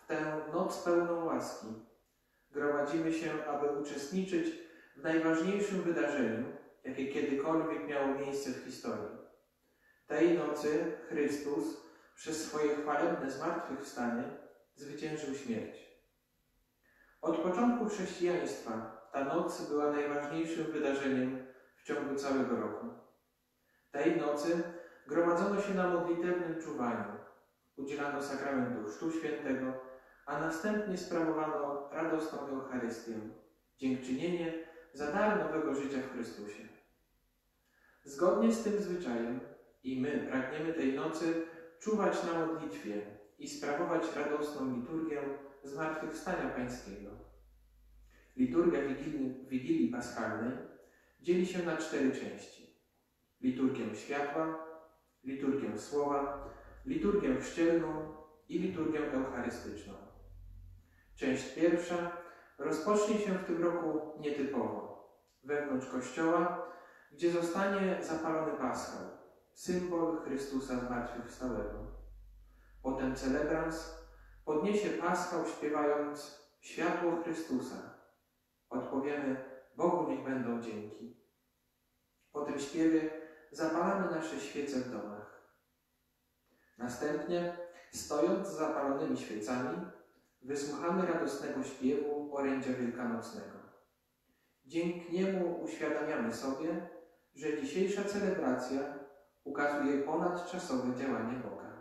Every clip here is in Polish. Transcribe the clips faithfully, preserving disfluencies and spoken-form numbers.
tę noc pełną łaski gromadzimy się, aby uczestniczyć w najważniejszym wydarzeniu, jakie kiedykolwiek miało miejsce w historii. Tej nocy Chrystus przez swoje chwalebne zmartwychwstanie zwyciężył śmierć. Od początku chrześcijaństwa ta noc była najważniejszym wydarzeniem w ciągu całego roku. Tej nocy gromadzono się na modlitewnym czuwaniu, udzielano sakramentu Chrztu Świętego, a następnie sprawowano radosną Eucharystię, dziękczynienie za dar nowego życia w Chrystusie. Zgodnie z tym zwyczajem i my pragniemy tej nocy czuwać na modlitwie i sprawować radosną liturgię Zmartwychwstania Pańskiego. Liturgia Wigilii, Wigilii Paschalnej dzieli się na cztery części. Liturgię światła, liturgię słowa, liturgię chrzcielną i liturgię eucharystyczną. Część pierwsza rozpocznie się w tym roku nietypowo, wewnątrz kościoła, gdzie zostanie zapalony paschał, symbol Chrystusa zmartwychwstałego. Potem celebrans podniesie paschał, śpiewając światło Chrystusa. Odpowiemy: Bogu niech będą dzięki. Po tym śpiewie zapalamy nasze świece w domach. Następnie, stojąc z zapalonymi świecami, wysłuchamy radosnego śpiewu orędzia wielkanocnego. Dzięki niemu uświadamiamy sobie, że dzisiejsza celebracja ukazuje ponadczasowe działanie Boga.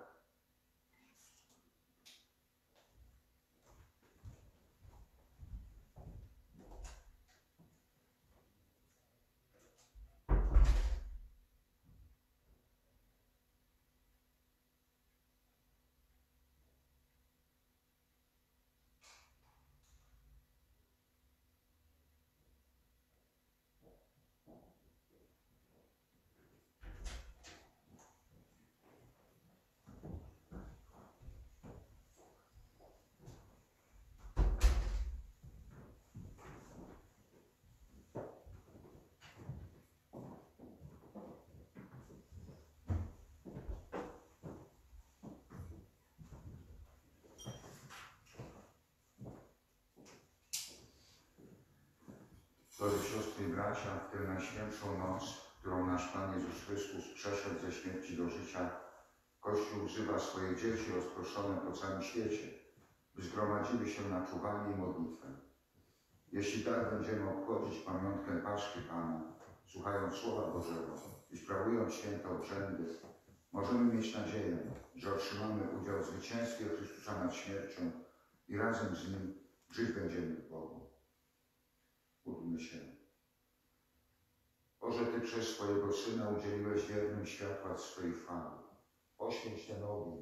Drodzy siostry i bracia, w tę najświętszą noc, którą nasz Pan Jezus Chrystus przeszedł ze śmierci do życia, Kościół wzywa swoje dzieci rozproszone po całym świecie, by zgromadziły się na czuwanie i modlitwę. Jeśli tak będziemy obchodzić pamiątkę Paschy Pana, słuchając Słowa Bożego i sprawując święte obrzędy, możemy mieć nadzieję, że otrzymamy udział w zwycięstwie Chrystusa nad śmiercią i razem z Nim żyć będziemy w Bogu. Módlmy się. Boże, Ty przez swojego Syna udzieliłeś wiernym światła z swojej chwały. Oświęć ten ogień.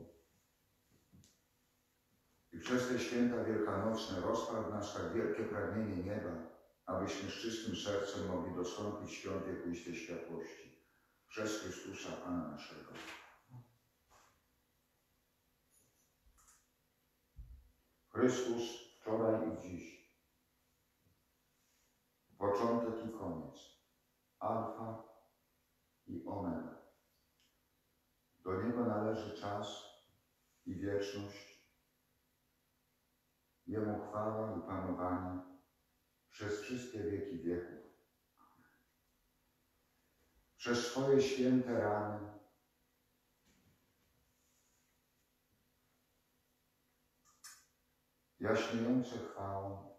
I przez te święta wielkanocne rozpal w nas tak wielkie pragnienie nieba, abyśmy z czystym sercem mogli dostąpić świąt wiekuistej światłości. Przez Chrystusa Pana naszego. Chrystus wczoraj i dziś. Początek i koniec, alfa i omega. Do Niego należy czas i wieczność, Jemu chwała i panowanie przez wszystkie wieki wieków. Przez swoje święte rany jaśniejące chwałą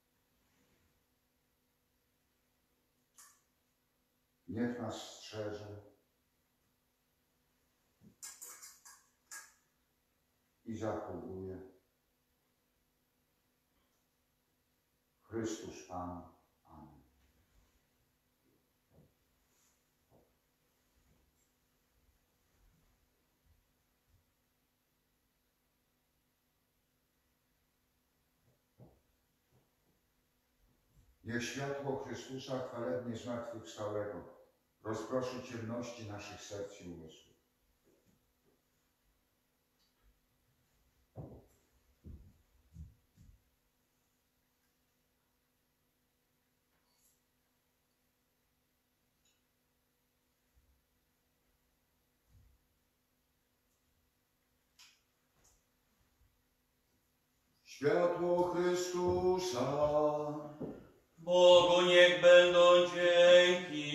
niech nas strzeże i zachowuje Chrystus Pan. Amen. Niech światło Chrystusa chwalebnie zmartwychwstałego rozproszy ciemności naszych serc i umysłów. Światło Chrystusa. Bogu niech będą dzięki.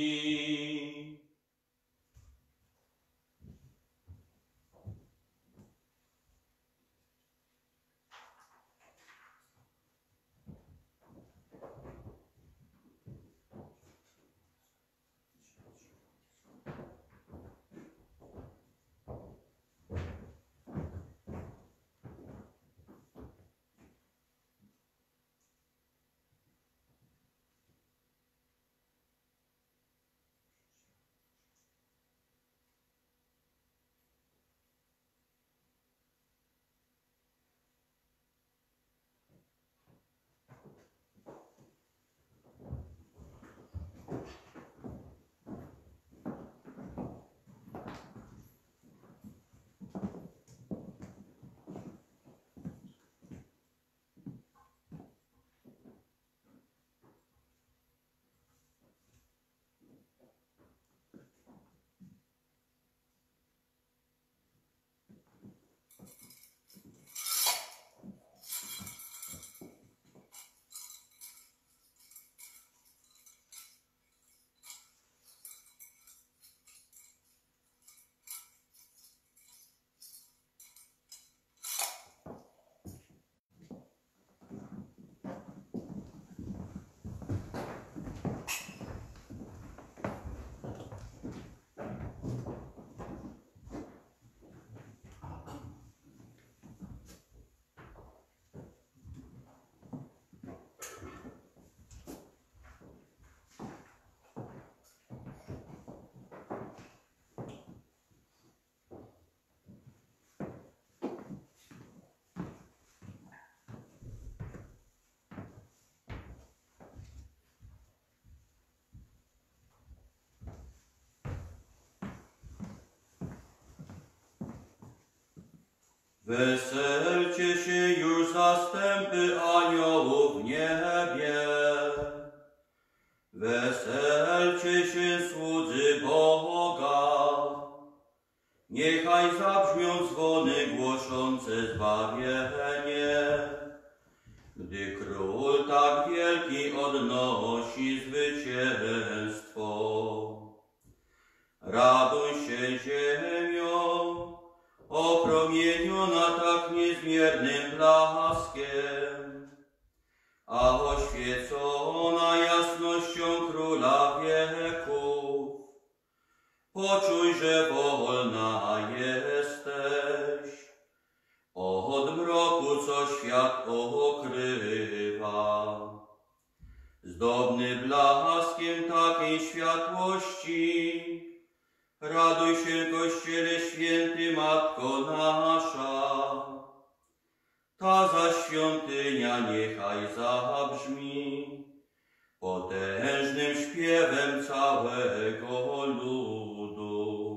Weselcie się już zastępy aniołów w niebie. Weselcie się słudzy Boga. Niechaj zabrzmią dzwony głoszące zbawienie, gdy Król tak wielki odnosi zwycięstwo. Raduj się ziemio, opromieniona tak niezmiernym blaskiem, a oświecona jasnością Króla wieków. Poczuj, że wolna jesteś od mroku, co świat okrywa. Zdobny blaskiem takiej światłości, raduj się, Kościele święty, Matko nasza. Ta zaś świątynia niechaj zabrzmi potężnym śpiewem całego ludu.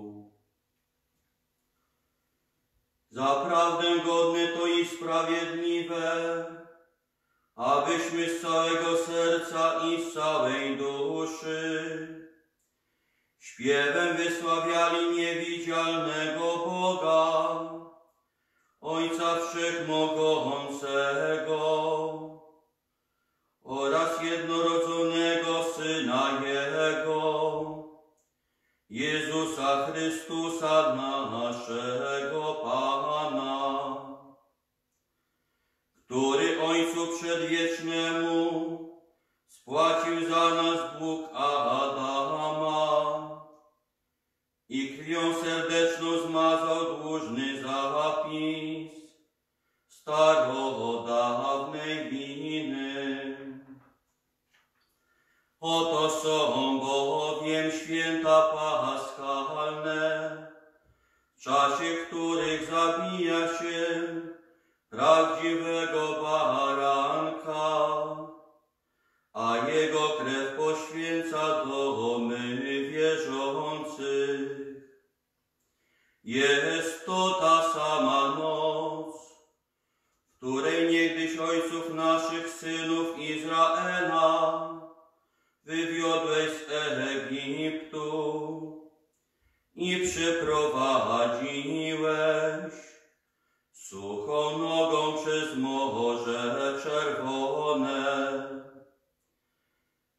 Zaprawdę godne to i sprawiedliwe, abyśmy z całego serca i z całej duszy śpiewem wysławiali niewidzialnego Boga, Ojca Wszechmogącego oraz jednorodzonego Syna Jego, Jezusa Chrystusa naszego Pana, który Ojcu Przedwiecznemu spłacił za nas Bóg Adama i krwią serdeczną zmazał dłużny zapis starodawnej winy. Oto są bowiem święta paschalne, w czasie których zabija się prawdziwego baranka, a jego krew poświęca domy wierzących. Jest to ta sama noc, w której niegdyś ojców naszych, synów Izraela, wywiodłeś z Egiptu i przyprowadziłeś suchą nogą przez morze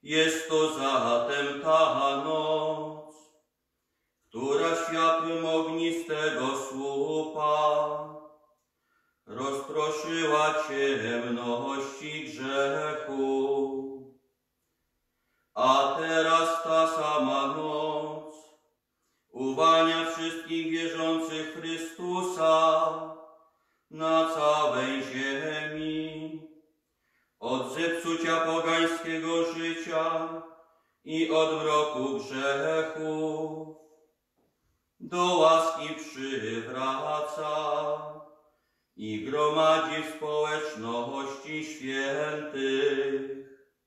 Jest to zatem ta noc, która światłem ognistego słupa rozproszyła ciemności grzechu. A teraz ta sama noc uwalnia wszystkich wierzących w Chrystusa na całej ziemi od zepsucia pogańskiego życia i od mroku grzechu. Do łaski przywraca i gromadzi w społeczności świętych.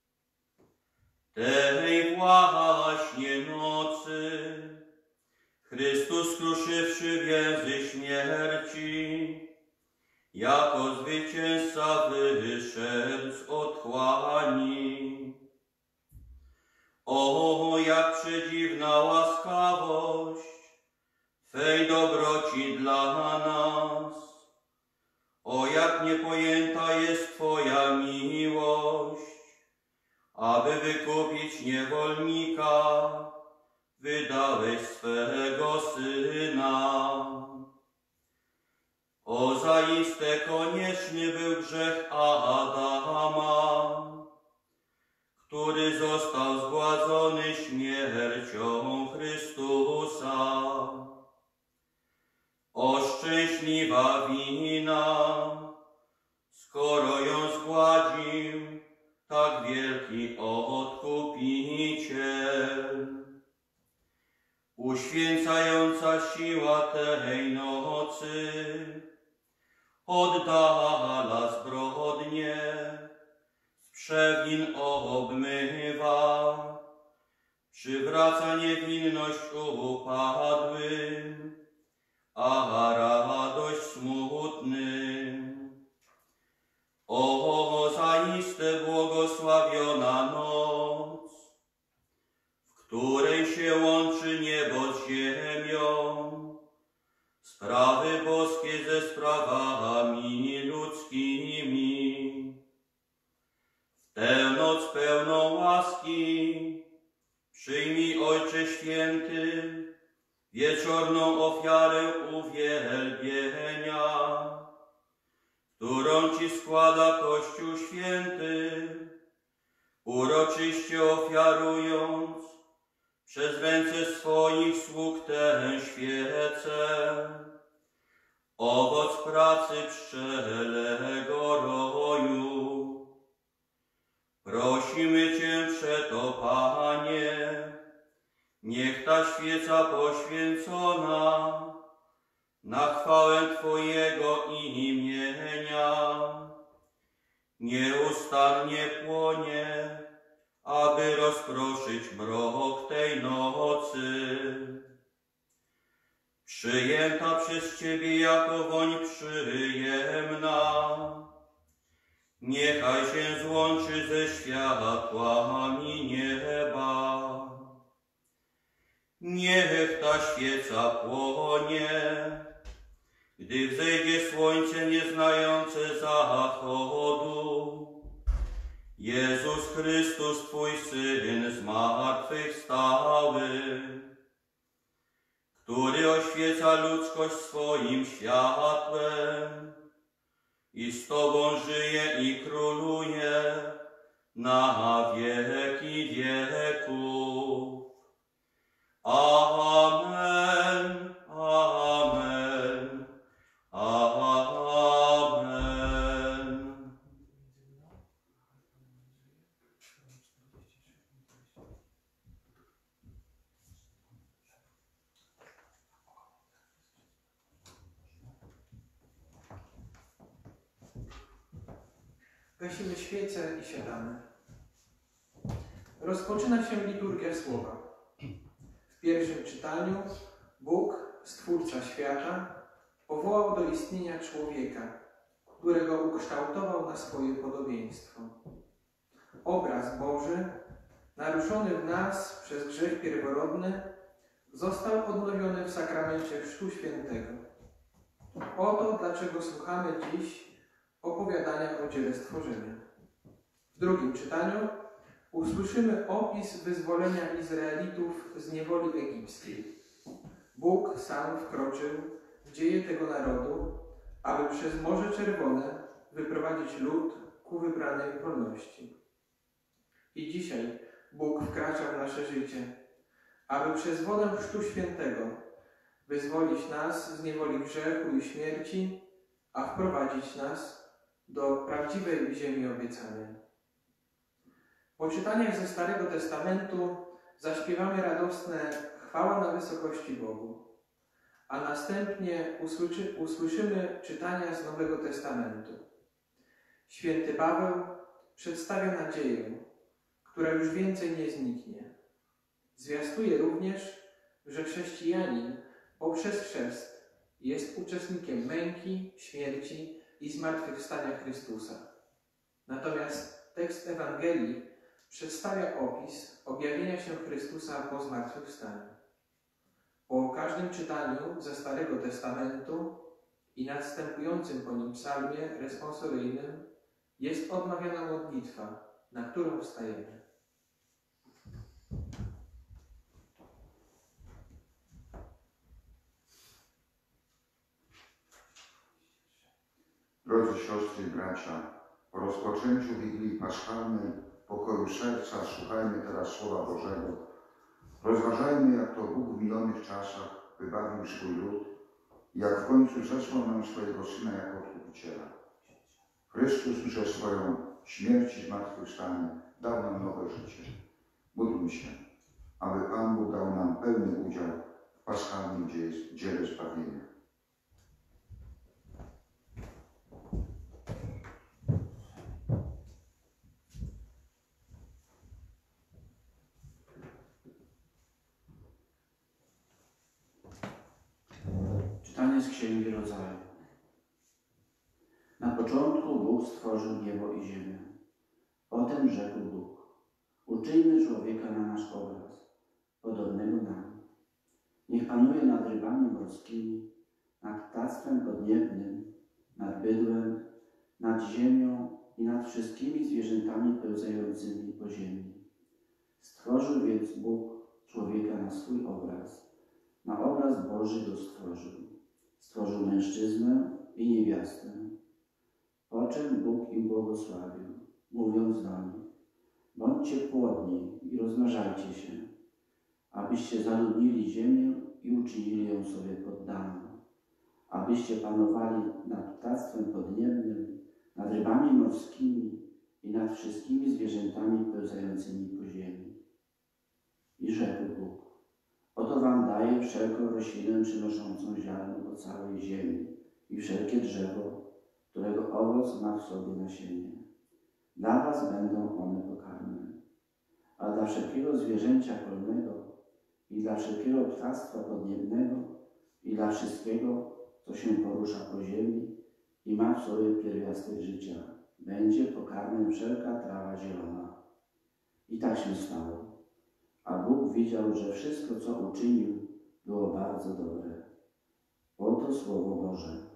Tej właśnie nocy Chrystus, skruszywszy więzy śmierci, jako zwycięzca wyszedł z otchłani. O, jak przedziwna łaskawość Twej dobroci dla nas! O, jak niepojęta jest Twoja miłość, aby wykupić niewolnika, wydałeś swego Syna. O, zaiste konieczny był grzech Adama, który został zgładzony śmiercią Chrystusa. O, szczęśliwa wina, skoro ją zgładził tak wielki Odkupiciel. Uświęcająca siła tej nocy oddala zbrodnie, z przewin obmywa, przywraca niewinność upadłym, a radość smutnym. O, zaiste błogosławiona noc, w której się łączy niebo z ziemią, sprawy boskie ze sprawami ludzkimi. W tę noc pełną łaski przyjmij, Ojcze Święty, wieczorną ofiarę uwielbienia, którą Ci składa Kościół Święty, uroczyście ofiarując przez ręce swoich sług tę świecę, owoc pracy pszczelego roju. Prosimy Cię przeto, Panie, niech ta świeca poświęcona na chwałę Twojego imienia nieustannie płonie, aby rozproszyć mrok tej nocy. Przyjęta przez Ciebie jako woń przyjemna, niechaj się złączy ze światłami nieba. Niech ta świeca płonie, gdy wzejdzie słońce nieznające zachodu. Jezus Chrystus, Twój Syn zmartwychwstały, który oświeca ludzkość swoim światłem i z Tobą żyje i króluje na wieki wieków. Amen, amen, amen. Gasimy świece i siadamy. Rozpoczyna się liturgia słowa. W pierwszym czytaniu Bóg, Stwórca świata, powołał do istnienia człowieka, którego ukształtował na swoje podobieństwo. Obraz Boży, naruszony w nas przez grzech pierworodny, został odnowiony w sakramencie Chrztu Świętego. Oto dlaczego słuchamy dziś opowiadania o dziele stworzenia. W drugim czytaniu usłyszymy opis wyzwolenia Izraelitów z niewoli egipskiej. Bóg sam wkroczył w dzieje tego narodu, aby przez Morze Czerwone wyprowadzić lud ku wybranej wolności. I dzisiaj Bóg wkracza w nasze życie, aby przez wodę Chrztu Świętego wyzwolić nas z niewoli grzechu i śmierci, a wprowadzić nas do prawdziwej ziemi obiecanej. Po czytaniach ze Starego Testamentu zaśpiewamy radosne chwała na wysokości Bogu, a następnie usłyszy, usłyszymy czytania z Nowego Testamentu. Święty Paweł przedstawia nadzieję, która już więcej nie zniknie. Zwiastuje również, że chrześcijanin poprzez chrzest jest uczestnikiem męki, śmierci i zmartwychwstania Chrystusa. Natomiast tekst Ewangelii przedstawia opis objawienia się Chrystusa po zmartwychwstaniu. Po każdym czytaniu ze Starego Testamentu i następującym po nim psalmie responsoryjnym jest odmawiana modlitwa, na którą wstajemy. Drodzy siostry i bracia, po rozpoczęciu Wigilii Paschalnej pokoju serca słuchajmy teraz Słowa Bożego. Rozważajmy, jak to Bóg w minionych czasach wybawił swój lud i jak w końcu zesłał nam swojego Syna jako Odkupiciela. Chrystus przez swoją śmierć i zmartwychwstanie dał nam nowe życie. Módlmy się, aby Pan Bóg dał nam pełny udział w paschalnym dziele zbawienia. Czytanie z Księgi Rodzaju. Na początku Bóg stworzył niebo i ziemię. Potem rzekł Bóg: uczyńmy człowieka na nasz obraz, podobnego nam. Niech panuje nad rybami morskimi, nad ptactwem podniebnym, nad bydłem, nad ziemią i nad wszystkimi zwierzętami pełzającymi po ziemi. Stworzył więc Bóg człowieka na swój obraz. Na obraz Boży go stworzył. Stworzył mężczyznę i niewiastę. Po czym Bóg im błogosławił, mówiąc do nich: bądźcie płodni i rozmnażajcie się, abyście zaludnili ziemię i uczynili ją sobie poddaną, abyście panowali nad ptactwem podniebnym, nad rybami morskimi i nad wszystkimi zwierzętami pełzającymi po ziemi. I rzekł Bóg: oto wam daję wszelką roślinę przynoszącą ziarno po całej ziemi i wszelkie drzewo, którego owoc ma w sobie nasienie. Dla was będą one pokarmem. A dla wszelkiego zwierzęcia polnego i dla wszelkiego ptactwa podniebnego i dla wszystkiego, co się porusza po ziemi i ma w sobie pierwiastek życia, będzie pokarmem wszelka trawa zielona. I tak się stało. A Bóg widział, że wszystko, co uczynił, było bardzo dobre. Oto Słowo Boże.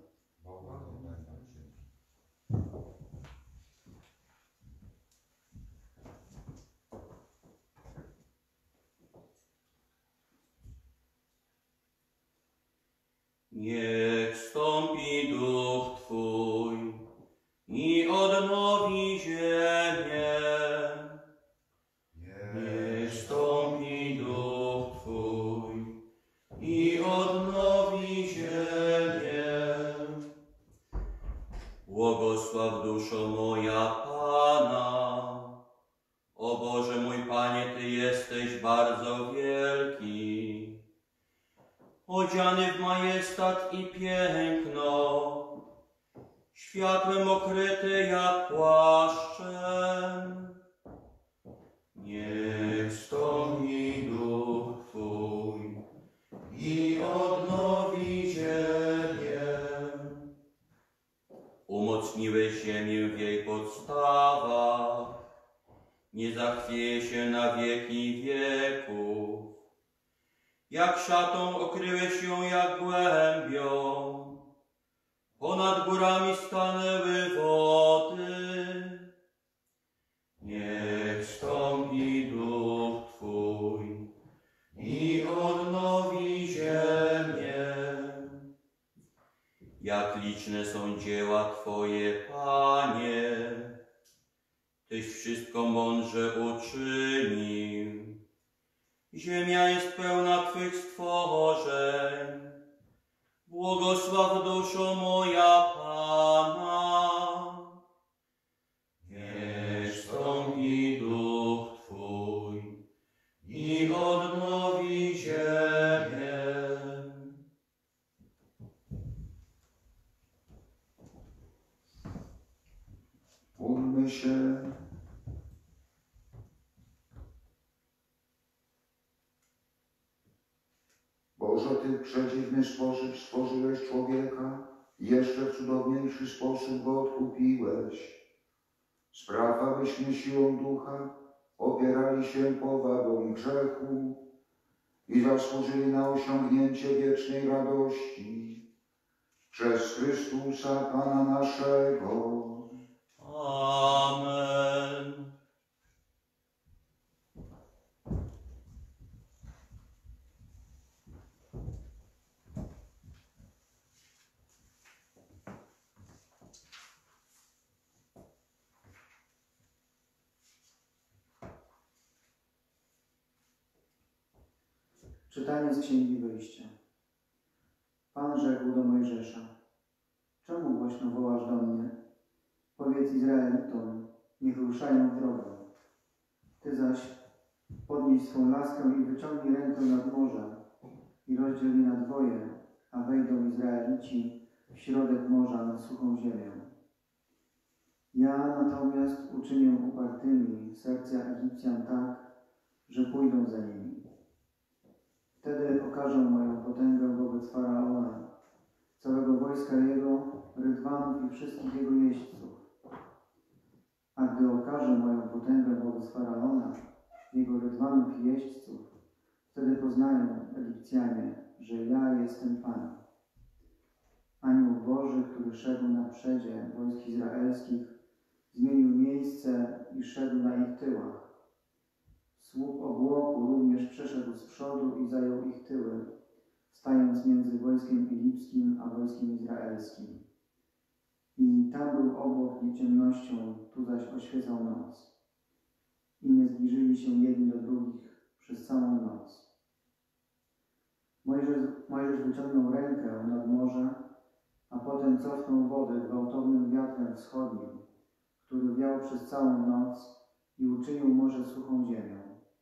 Niech stąpi duch Twój i odnowi ziemię. Niech stąpi duch Twój i odnowi ziemię. Błogosław duszo moja Pana. O Boże mój Panie, Ty jesteś bardzo wielki, odziany w majestat i piękno, światłem okryty jak płaszczem. Niech stąpi duch Twój i odnowi ziemię. Umocniłeś ziemię w jej podstawach, nie zachwieje się na wieki wieków. Jak szatą okryłeś ją jak głębią, ponad górami stanęły wody. Niech stąpi liczne są dzieła Twoje, Panie. Tyś wszystko mądrze uczynił. Ziemia jest pełna Twych stworzeń. Błogosław duszo moja Pana. Niech wstąpi duch Twój i odnowi ziemię. Módlmy się. Boże, Ty w przedziwny sposób stworzyłeś człowieka i jeszcze w cudowniejszy sposób go odkupiłeś. Spraw, abyśmy siłą ducha opierali się powagom grzechu i zasłużyli na osiągnięcie wiecznej radości przez Chrystusa Pana naszego. Amen. Czytanie z Księgi Wyjścia. Pan rzekł do Mojżesza: czemu głośno wołasz do mnie? Powiedz Izraelitom, niech ruszają w drogę. Ty zaś podnieś swą laskę i wyciągnij rękę nad morze i rozdziel je na dwoje, a wejdą Izraelici w środek morza na suchą ziemię. Ja natomiast uczynię upartymi serca Egipcjan tak, że pójdą za nimi. Wtedy okażę moją potęgę wobec Faraona, całego wojska jego, rydwanów i wszystkich jego jeźdźców. A gdy okażę moją potęgę wobec Faraona, jego rydwanów i jeźdźców, wtedy poznają Egipcjanie, że ja jestem Pan. Anioł Boży, który szedł na przedzie wojsk izraelskich, zmienił miejsce i szedł na ich tyłach. Słup obłoku również przeszedł z przodu i zajął ich tyły, stając między wojskiem egipskim a wojskiem izraelskim. I tam był obłok nie ciemnością, tu zaś oświecał noc. I nie zbliżyli się jedni do drugich przez całą noc. Mojżesz, Mojżesz wyciągnął rękę nad morze, a potem cofnął wodę gwałtownym wiatrem wschodnim, który wiał przez całą noc i uczynił morze suchą ziemią.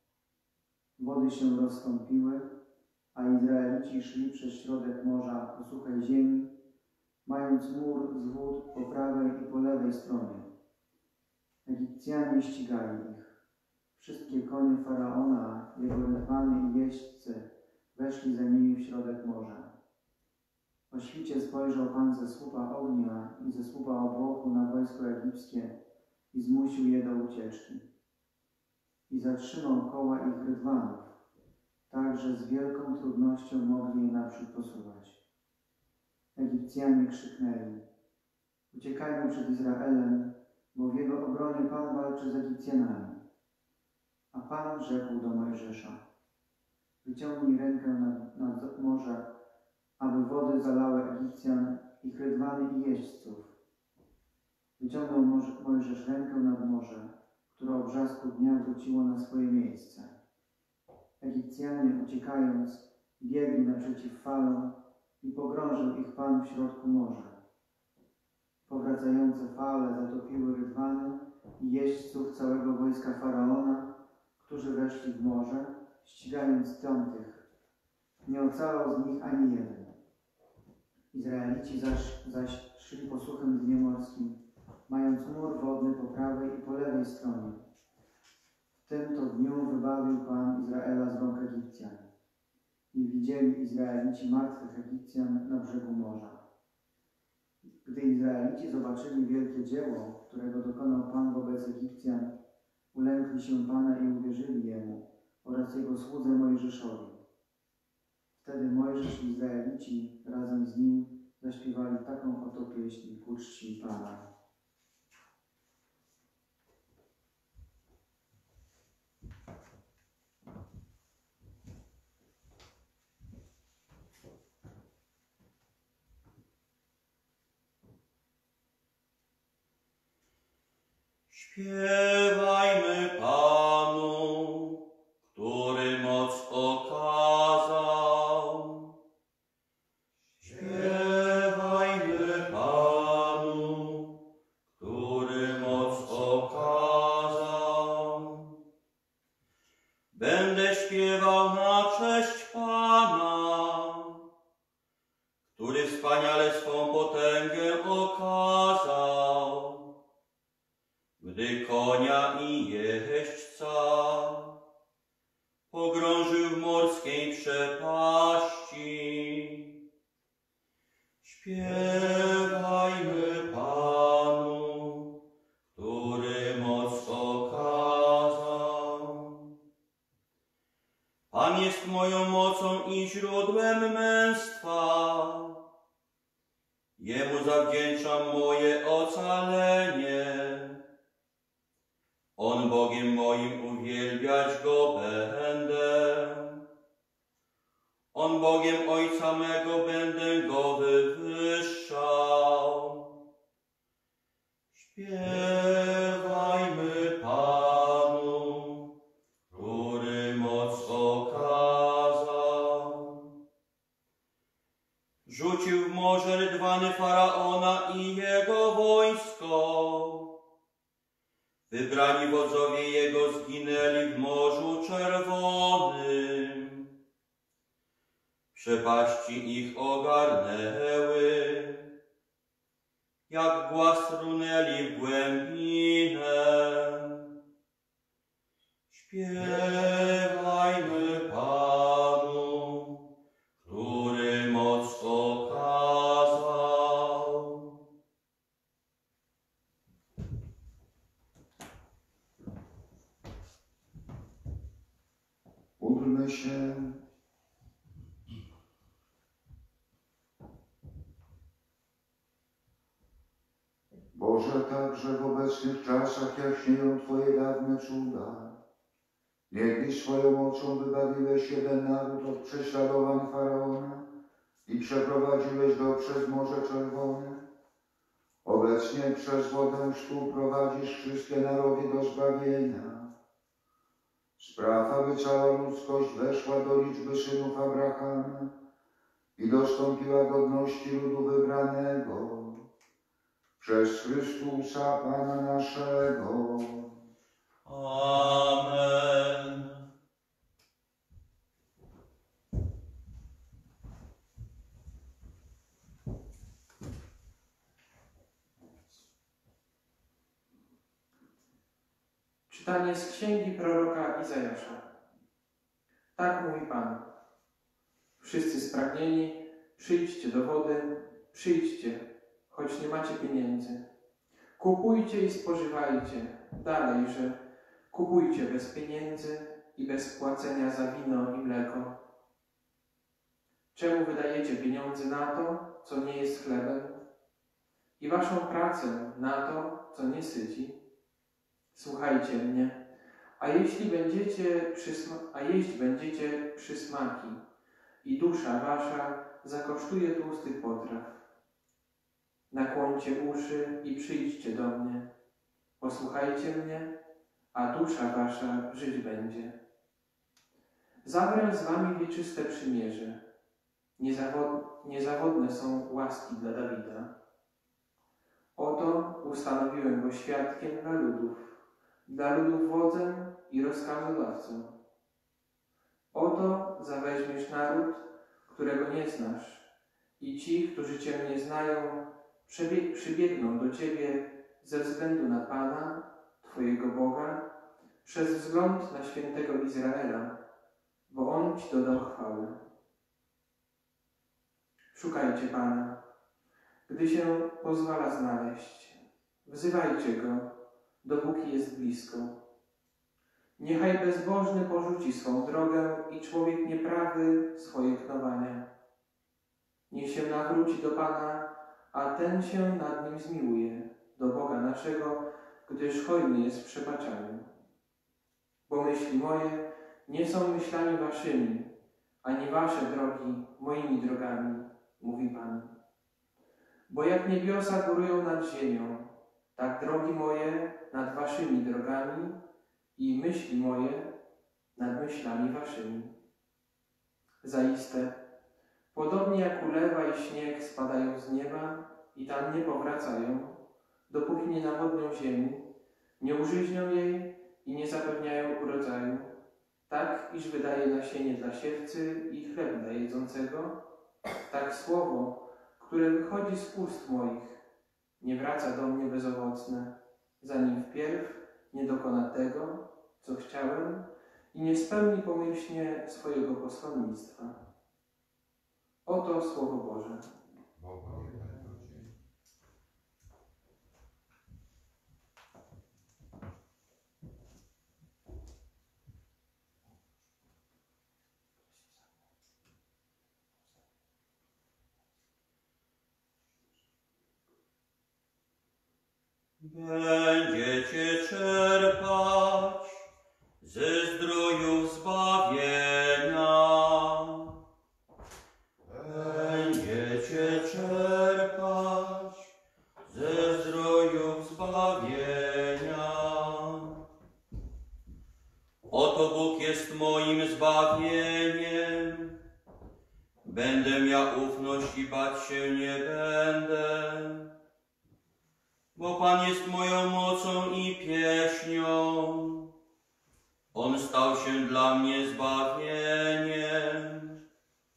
Wody się rozstąpiły, a Izraelici szli przez środek morza po suchej ziemi, mając mur z wód po prawej i po lewej stronie. Egipcjanie ścigali ich. Wszystkie konie Faraona, jego rydwany i jeźdźcy weszli za nimi w środek morza. O świcie spojrzał Pan ze słupa ognia i ze słupa obłoku na wojsko egipskie i zmusił je do ucieczki. I zatrzymał koła ich rydwanów, tak że z wielką trudnością mogli je naprzód posuwać. Egipcjanie krzyknęli: uciekajmy przed Izraelem, bo w jego obronie Pan walczy z Egipcjanami. A Pan rzekł do Mojżesza: wyciągnij rękę nad, nad morze, aby wody zalały Egipcjan, ich rydwany i jeźdźców. Wyciągnął Mojżesz rękę nad morze, które o brzasku dnia wróciło na swoje miejsce. Egipcjanie, uciekając, biegli naprzeciw falom i pogrążył ich Pan w środku morza. Powracające fale zatopiły rydwany i jeźdźców całego wojska Faraona, którzy weszli w morze, ścigając tamtych. Nie ocalał z nich ani jeden. Izraelici zaś, zaś szli po suchym dnie morskim, mając mur wodny po prawej i po lewej stronie. W tym to dniu wybawił Pan Izraela z rąk Egipcjan. I widzieli Izraelici martwych Egipcjan na brzegu morza. Gdy Izraelici zobaczyli wielkie dzieło, którego dokonał Pan wobec Egipcjan, ulękli się Pana i uwierzyli Jemu oraz Jego słudze Mojżeszowi. Wtedy Mojżesz i Izraelici razem z nim zaśpiewali taką oto pieśń ku czci Pana. Śpiewajmy Panu, który moc okazał. Śpiewajmy Panu, który moc okazał. Będę śpiewał na cześć Pana, który wspaniale swą potęgę okazał, gdy konia i jeźdźca pogrążył w morskiej przepaści. Śpiewajmy Panu, który moc okazał. Pan jest moją mocą i źródłem męstwa. Jemu zawdzięczam moje ocalenie. On Bogiem moim, uwielbiać Go będę. On Bogiem Ojca mego, będę Go wywyższał. Śpiewajmy Panu, który moc okazał. Rzucił w morze rydwany Faraona i jego wojsko. Wybrani wodzowie jego zginęli w Morzu Czerwonym. Przepaści ich ogarnęły, jak głaz runęli w głębinę. Śpiewajmy Panu, który moc okazał. Módlmy się. Boże, także w obecnych czasach jaśnieją Twoje dawne cuda. Niegdyś swoją mocą wybawiłeś jeden naród od prześladowań Faraona i przeprowadziłeś go przez Morze Czerwone. Obecnie przez wodę szkół prowadzisz wszystkie narody do zbawienia. Spraw, aby cała ludzkość weszła do liczby synów Abrahama i dostąpiła godności ludu wybranego. Przez Chrystusa Pana naszego. Amen. Czytanie z księgi proroka Izajasza. Tak mówi Pan. Wszyscy spragnieni, przyjdźcie do wody, przyjdźcie, choć nie macie pieniędzy. Kupujcie i spożywajcie. Dalej, że kupujcie bez pieniędzy i bez płacenia za wino i mleko. Czemu wydajecie pieniądze na to, co nie jest chlebem, i waszą pracę na to, co nie syci? Słuchajcie mnie, a jeśli będziecie przysma- a jeść będziecie przysmaki i dusza wasza zakosztuje tłustych potraw. Nakłońcie uszy i przyjdźcie do mnie. Posłuchajcie mnie, a dusza wasza żyć będzie. Zawrę z wami wieczyste przymierze. Niezawod- niezawodne są łaski dla Dawida. Oto ustanowiłem go świadkiem dla ludów, dla ludów wodzem i rozkazodawcą. Oto zaweźmiesz naród, którego nie znasz, i ci, którzy Cię nie znają, przebie- przybiegną do Ciebie ze względu na Pana, Twojego Boga, przez wzgląd na świętego Izraela, bo On Ci dodał chwały. Szukajcie Pana, gdy się pozwala znaleźć. Wzywajcie Go, dopóki jest blisko. Niechaj bezbożny porzuci swą drogę i człowiek nieprawy swoje knowania. Niech się nawróci do Pana, a ten się nad nim zmiłuje, do Boga naszego, gdyż hojny jest w przebaczaniu. Bo myśli moje nie są myślami waszymi, ani wasze drogi moimi drogami, mówi Pan. Bo jak niebiosa górują nad ziemią, tak drogi moje nad waszymi drogami i myśli moje nad myślami waszymi. Zaiste, podobnie jak ulewa i śnieg spadają z nieba i tam nie powracają, dopóki nie nawodnią ziemi, nie użyźnią jej i nie zapewniają urodzaju, tak iż wydaje nasienie dla siewcy i chleb dla jedzącego, tak słowo, które wychodzi z ust moich, nie wraca do mnie bezowocne, zanim wpierw nie dokona tego, co chciałem i nie spełni pomyślnie swojego posłannictwa. Oto Słowo Boże. Będziecie czerpać ze zdrojów zbawienia. Będziecie czerpać ze zdrojów zbawienia. Oto Bóg jest moim zbawieniem. Będę miał ufność i bać się nie będę. Bo Pan jest moją mocą i pieśnią. On stał się dla mnie zbawieniem.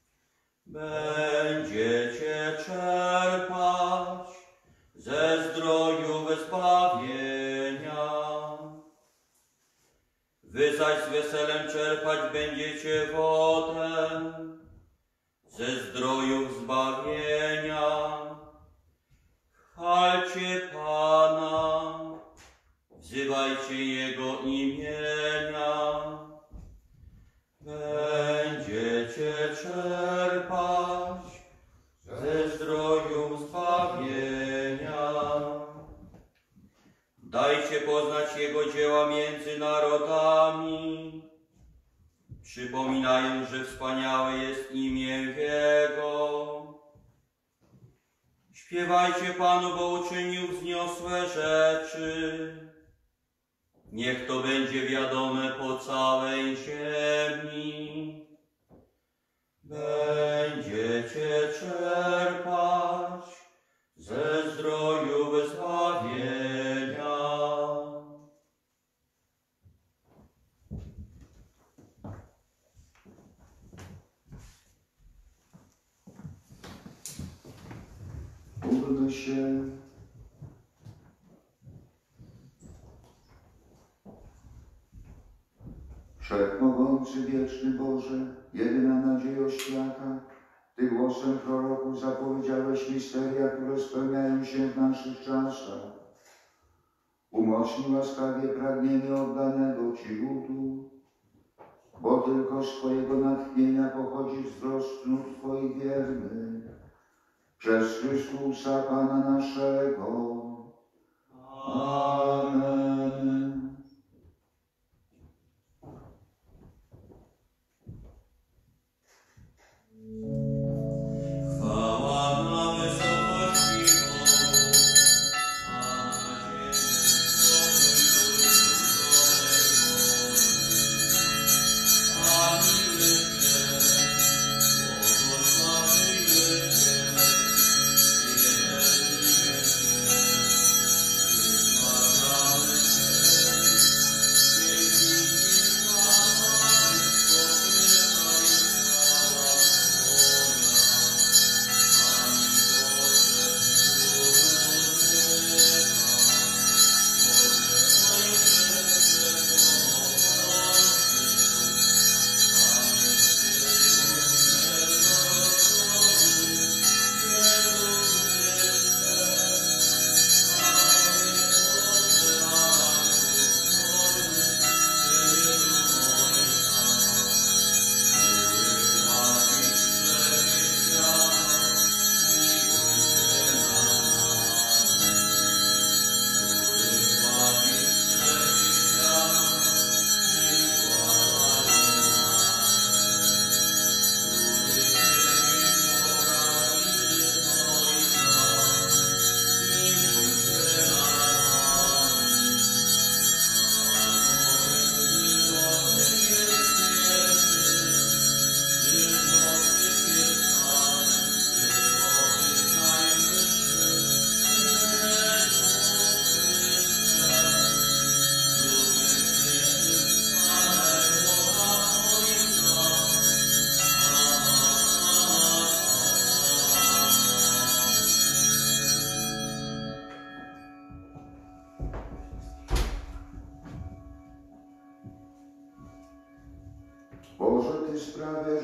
Będziecie czerpać ze zdrojów zbawienia. Wy zaś z weselem czerpać będziecie wodę ze zdrojów zbawienia. Chwalcie Pana, wzywajcie Jego imienia. Będziecie czerpać ze zdrojów zbawienia. Dajcie poznać Jego dzieła między narodami, przypominając, że wspaniałe jest imię Jego. Śpiewajcie Panu, bo uczynił wzniosłe rzeczy. Niech to będzie wiadome po całej ziemi. Będziecie czerpać ze zdrojów zbawienia. Módlmy się. Wszechmogący, wieczny Boże, jedyna nadzieja świata, Ty głosem proroków zapowiedziałeś misteria, które spełniają się w naszych czasach. Umocnij łaskawie pragnienie oddanego Ci ludu, bo tylko z Twojego natchnienia pochodzi wzrost nut Twoich wiernych. Przez Chrystusa Pana naszego. Amen. Chwała na wysokości Bogu, a na ziemi chwałę błogosławimy Cię, błogosławimy Cię, wielkie.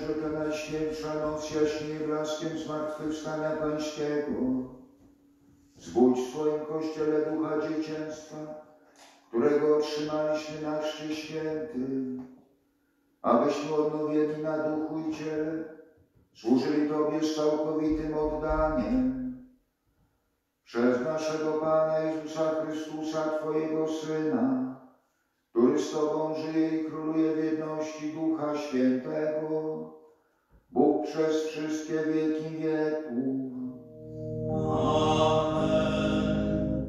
że ta najświętsza noc jaśnieje blaskiem zmartwychwstania Pańskiego. Zbudź w swoim Kościele ducha dzieciństwa, którego otrzymaliśmy na chrzcie świętym, abyśmy odnowieni na duchu i ciele służyli Tobie z całkowitym oddaniem. Przez naszego Pana Jezusa Chrystusa, Twojego Syna, który z Tobą żyje i króluje w jedności Ducha Świętego, Bóg przez wszystkie wieki wieków. Amen.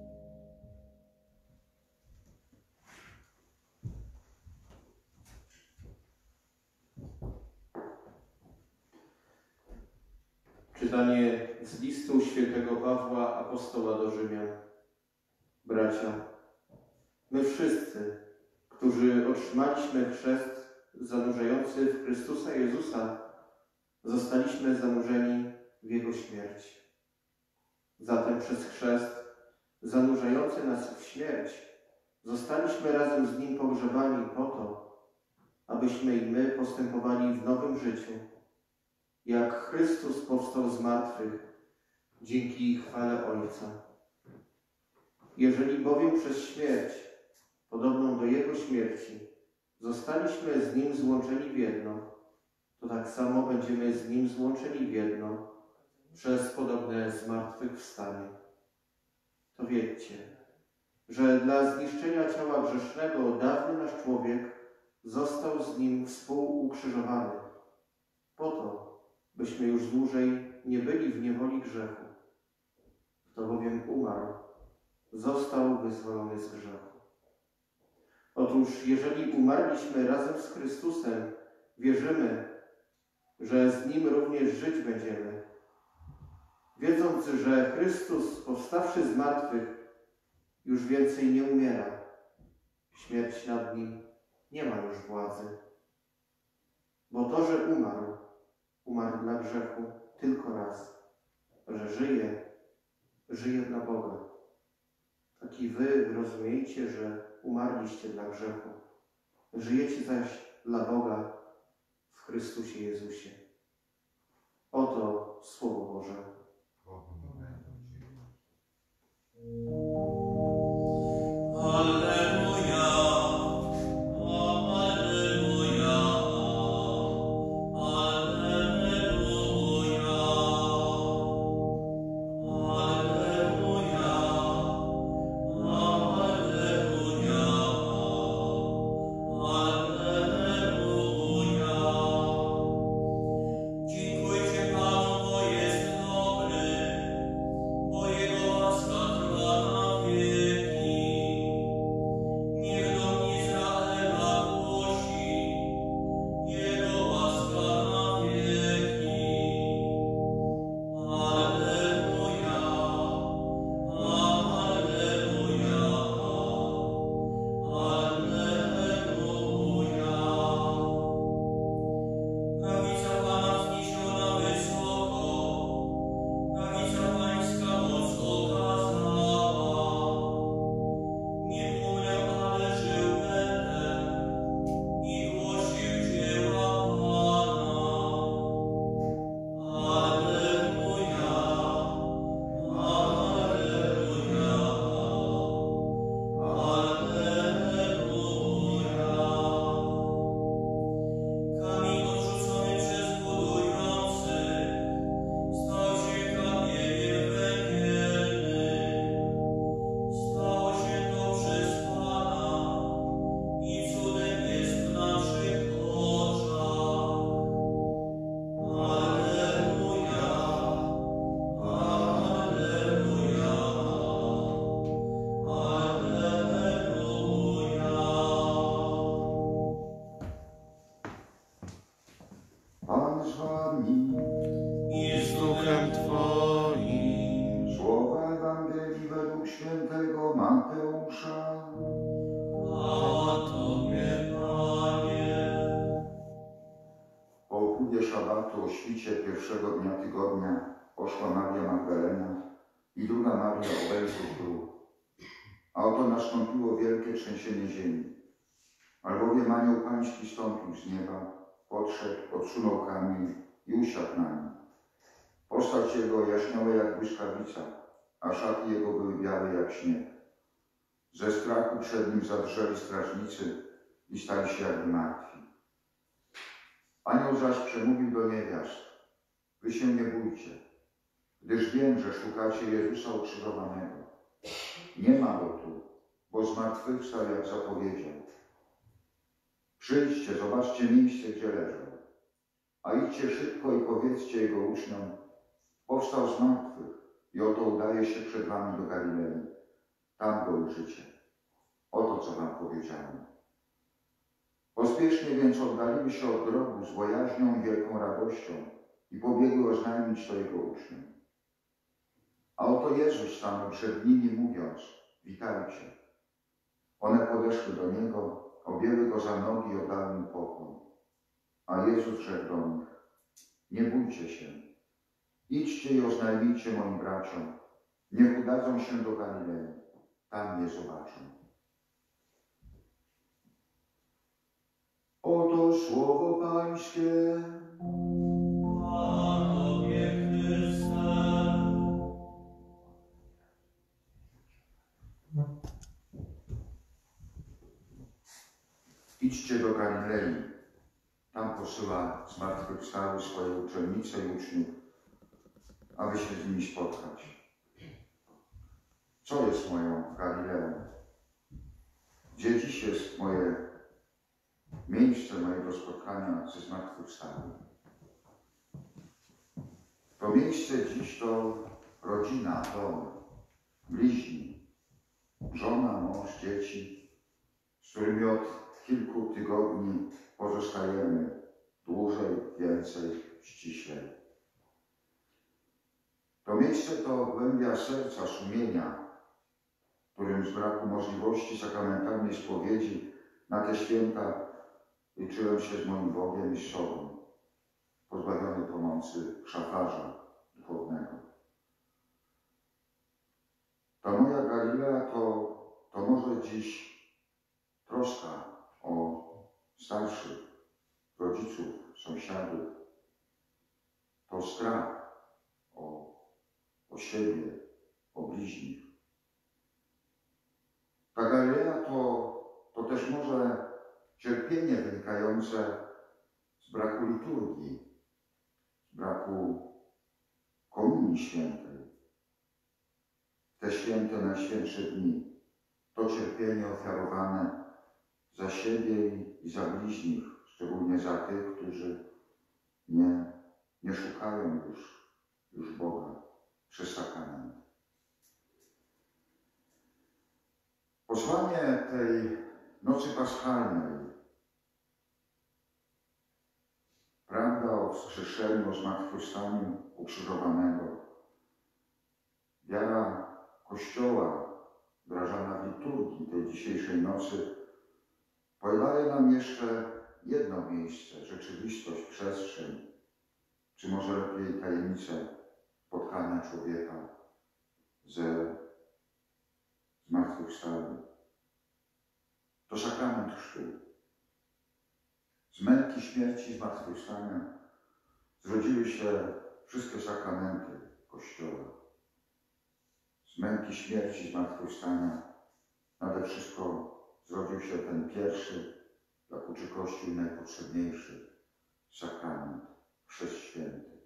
Czytanie z listu świętego Pawła, apostoła do Rzymian. Bracia, my wszyscy, którzy otrzymaliśmy chrzest zanurzający w Chrystusa Jezusa, zostaliśmy zanurzeni w Jego śmierć. Zatem przez chrzest zanurzający nas w śmierć zostaliśmy razem z Nim pogrzebani po to, abyśmy i my postępowali w nowym życiu, jak Chrystus powstał z martwych dzięki chwale Ojca. Jeżeli bowiem przez śmierć, podobną do Jego śmierci, zostaliśmy z Nim złączeni w jedno, to tak samo będziemy z Nim złączeni w jedno przez podobne zmartwychwstanie. To wiedzcie, że dla zniszczenia ciała grzesznego dawny nasz człowiek został z Nim współukrzyżowany, po to, byśmy już dłużej nie byli w niewoli grzechu. Kto bowiem umarł, został wyzwolony z grzechu. Otóż, jeżeli umarliśmy razem z Chrystusem, wierzymy, że z Nim również żyć będziemy. Wiedząc, że Chrystus, powstawszy z martwych, już więcej nie umiera. Śmierć nad Nim nie ma już władzy. Bo to, że umarł, umarł dla grzechu tylko raz, że żyje, żyje dla Boga. Tak i wy rozumiejcie, że umarliście dla grzechu. Żyjecie zaś dla Boga w Chrystusie Jezusie. Oto Słowo Boże. Alleluja, alleluja, alleluja, alleluja, alleluja, alleluja. Dziękujcie Panu, bo jest dobry, bo Jego łaska trwa na wieki. Niech dom Izraela głosi, Jego łaska na wieki. Alleluja, alleluja, alleluja. Prawica Pana wzniesiona wysoko, prawica Pańska moc okazała. Nie umrę, ale żył będę i głosił dzieła Pana. Alleluja, alleluja, alleluja. Kamień odrzucony przez budujących stał się kamieniem węgielnym. Stało się to przez Pana i cudem jest w naszych oczach. Alleluja, alleluja, alleluja. Pan z wami. I z duchem Twoim. Słowa Ewangelii według świętego Mateusza. Chwała Tobie, Panie. Po upływie szabatu o świcie pierwszego dnia tygodnia poszła Maria Magdalena i druga Maria obejrzeć grób. A oto nastąpiło wielkie trzęsienie ziemi, albowiem anioł pański stąpił z nieba, podszedł, odsunął kamień i usiadł na nim. Postać jego jaśniała jak błyskawica, a szaty jego były białe jak śnieg. Ze strachu przed nim zadrżeli strażnicy i stali się jakby martwi. Anioł zaś przemówił do niewiast: wy się nie bójcie, gdyż wiem, że szukacie Jezusa ukrzyżowanego. Nie ma go tu, bo zmartwychwstał, jak zapowiedział. Przyjdźcie, zobaczcie miejsce, gdzie leżał. A idźcie szybko i powiedzcie jego uczniom: powstał z martwych i oto udaje się przed wami do Galilei. Tam go ujrzycie. Oto, co wam powiedziałem. Pospiesznie więc oddaliły się od grobu z bojaźnią i wielką radością i pobiegły oznajmić to jego uczniom. A oto Jezus stanął przed nimi, mówiąc: witajcie. One podeszły do Niego, objęły Go za nogi i oddały Mu pokłon. A Jezus rzekł do nich: nie bójcie się. Idźcie i oznajmijcie moim braciom. Niech udadzą się do Galilei. Tam mnie zobaczą. Oto słowo Pańskie. Panowie Chryste. Idźcie do Galilei. Tam posyła zmartwychwstały swoje uczennice i uczniów, aby się z nimi spotkać. Co jest moją Galileą? Gdzie dziś jest moje miejsce mojego spotkania ze zmartwychwstałym? To miejsce dziś to rodzina, dom, bliźni, żona, mąż, dzieci, z którymi od kilku tygodni pozostajemy dłużej, więcej, ściślej. To miejsce to głębia serca, sumienia, którym z braku możliwości sakramentalnej spowiedzi na te święta liczyłem się z moim Bogiem i z sobą, pozbawiony pomocy szafarza duchownego. Ta moja Galilea to, to może dziś troska o starszych, rodziców, sąsiadów. To strach o, o siebie, o bliźnich. Ta Galilea to, to też może cierpienie wynikające z braku liturgii, z braku komunii świętej. Te święte, najświętsze dni, to cierpienie ofiarowane za siebie i za bliźnich, szczególnie za tych, którzy nie, nie szukają już, już Boga przez sakrament. Posłanie tej nocy paschalnej, prawda o wskrzeszeniu, o zmartwychwstaniu ukrzyżowanego, wiara Kościoła wyrażana w liturgii tej dzisiejszej nocy podaje nam jeszcze jedno miejsce, rzeczywistość, przestrzeń, czy może lepiej tajemnicę spotkania człowieka ze zmartwychwstałym. To sakrament chrztu. Z męki, śmierci i zmartwychwstania zrodziły się wszystkie sakramenty Kościoła. Z męki, śmierci i zmartwychwstania nade wszystko zrodził się ten pierwszy, jak uczy Kościół, najpotrzebniejszy sakrament, chrzest święty.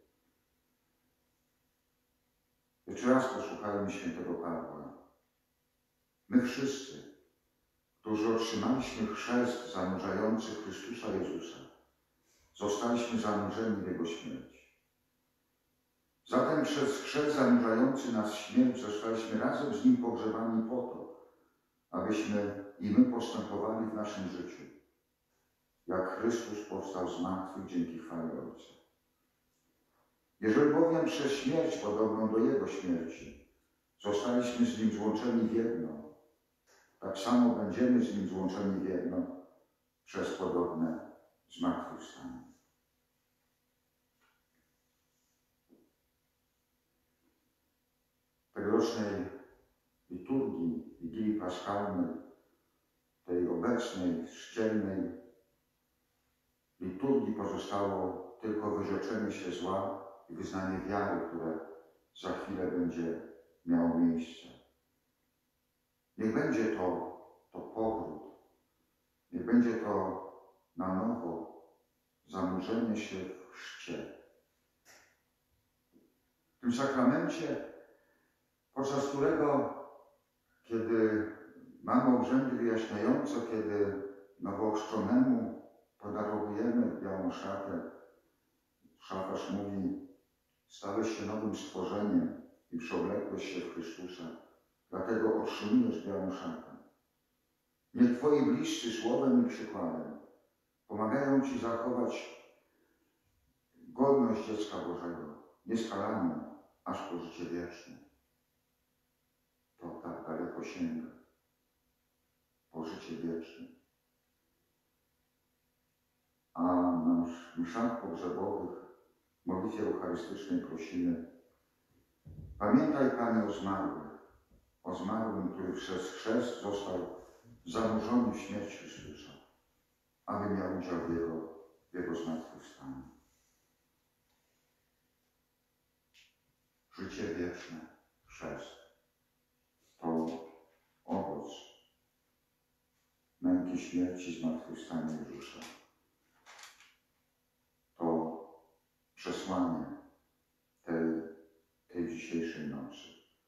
Jeszcze raz posłuchajmy świętego Pawła. My wszyscy, którzy otrzymaliśmy chrzest zanurzający Chrystusa Jezusa, zostaliśmy zanurzeni w Jego śmierć. Zatem przez chrzest zanurzający nas w śmierć zostaliśmy razem z Nim pogrzebani po to, abyśmy i my postępowali w naszym życiu, jak Chrystus powstał z martwych dzięki chwale Ojca. Jeżeli bowiem przez śmierć podobną do Jego śmierci zostaliśmy z Nim złączeni w jedno, tak samo będziemy z Nim złączeni w jedno przez podobne zmartwychwstanie. Tegorocznej liturgii Wigilii Paschalnej, tej obecnej, szczelnej, liturgii pozostało tylko wyrzeczenie się zła i wyznanie wiary, które za chwilę będzie miało miejsce. Niech będzie to, to powrót, niech będzie to na nowo zanurzenie się w chrzcie. W tym sakramencie, podczas którego, kiedy mamy obrzędy wyjaśniające, kiedy nowochrzczonemu podarowujemy białą szatę, szafarz mówi: stałeś się nowym stworzeniem i przeoblekłeś się w Chrystusa, dlatego otrzymujesz białą szatę. Niech Twoi bliscy słowem i przykładem pomagają Ci zachować godność dziecka Bożego, nieskalaną aż po życie wieczne. To tak daleko sięga, po życie wieczne. A na mszach pogrzebowych, w modlitwie eucharystycznej prosimy: pamiętaj, Panie, o zmarłych, o zmarłym, który przez chrzest został zanurzony w śmierć Chrystusa, aby miał udział w Jego, w Jego zmartwychwstaniu. Życie wieczne, chrzest, to owoc męki, śmierci, zmartwychwstania Jezusa. To przesłanie tej, tej dzisiejszej nocy.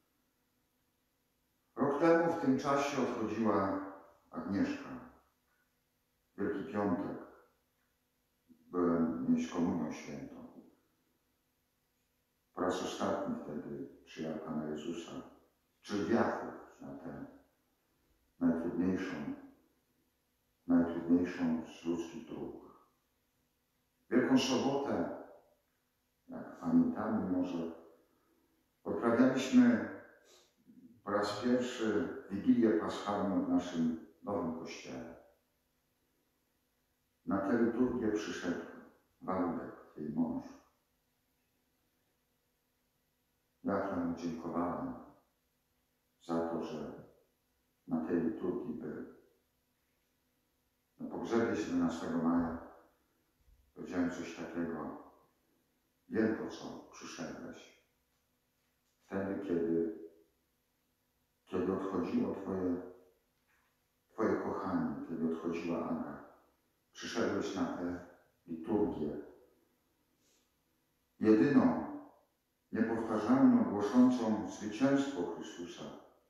Rok temu w tym czasie odchodziła Agnieszka. Wielki Piątek. Byłem mieć komunią świętą. Po raz ostatni wtedy przyjął Pana Jezusa, czyli wiatr na tę najtrudniejszą, najtrudniejszą z ludzkich dróg. Wielką Sobotę, jak pamiętamy może, odprawialiśmy po raz pierwszy Wigilię Paschalną w naszym nowym kościele. Na tę liturgię przyszedł Waldek, jej mąż. Ja mu dziękowałem za to, że na tej liturgii był. Na pogrzebie siedemnastego maja powiedziałem coś takiego: wiem, po co przyszedłeś. Wtedy, kiedy, kiedy odchodziło Twoje, Twoje kochanie, kiedy odchodziła Aga, przyszedłeś na tę liturgię. Jedyną, niepowtarzalną, głoszącą zwycięstwo Chrystusa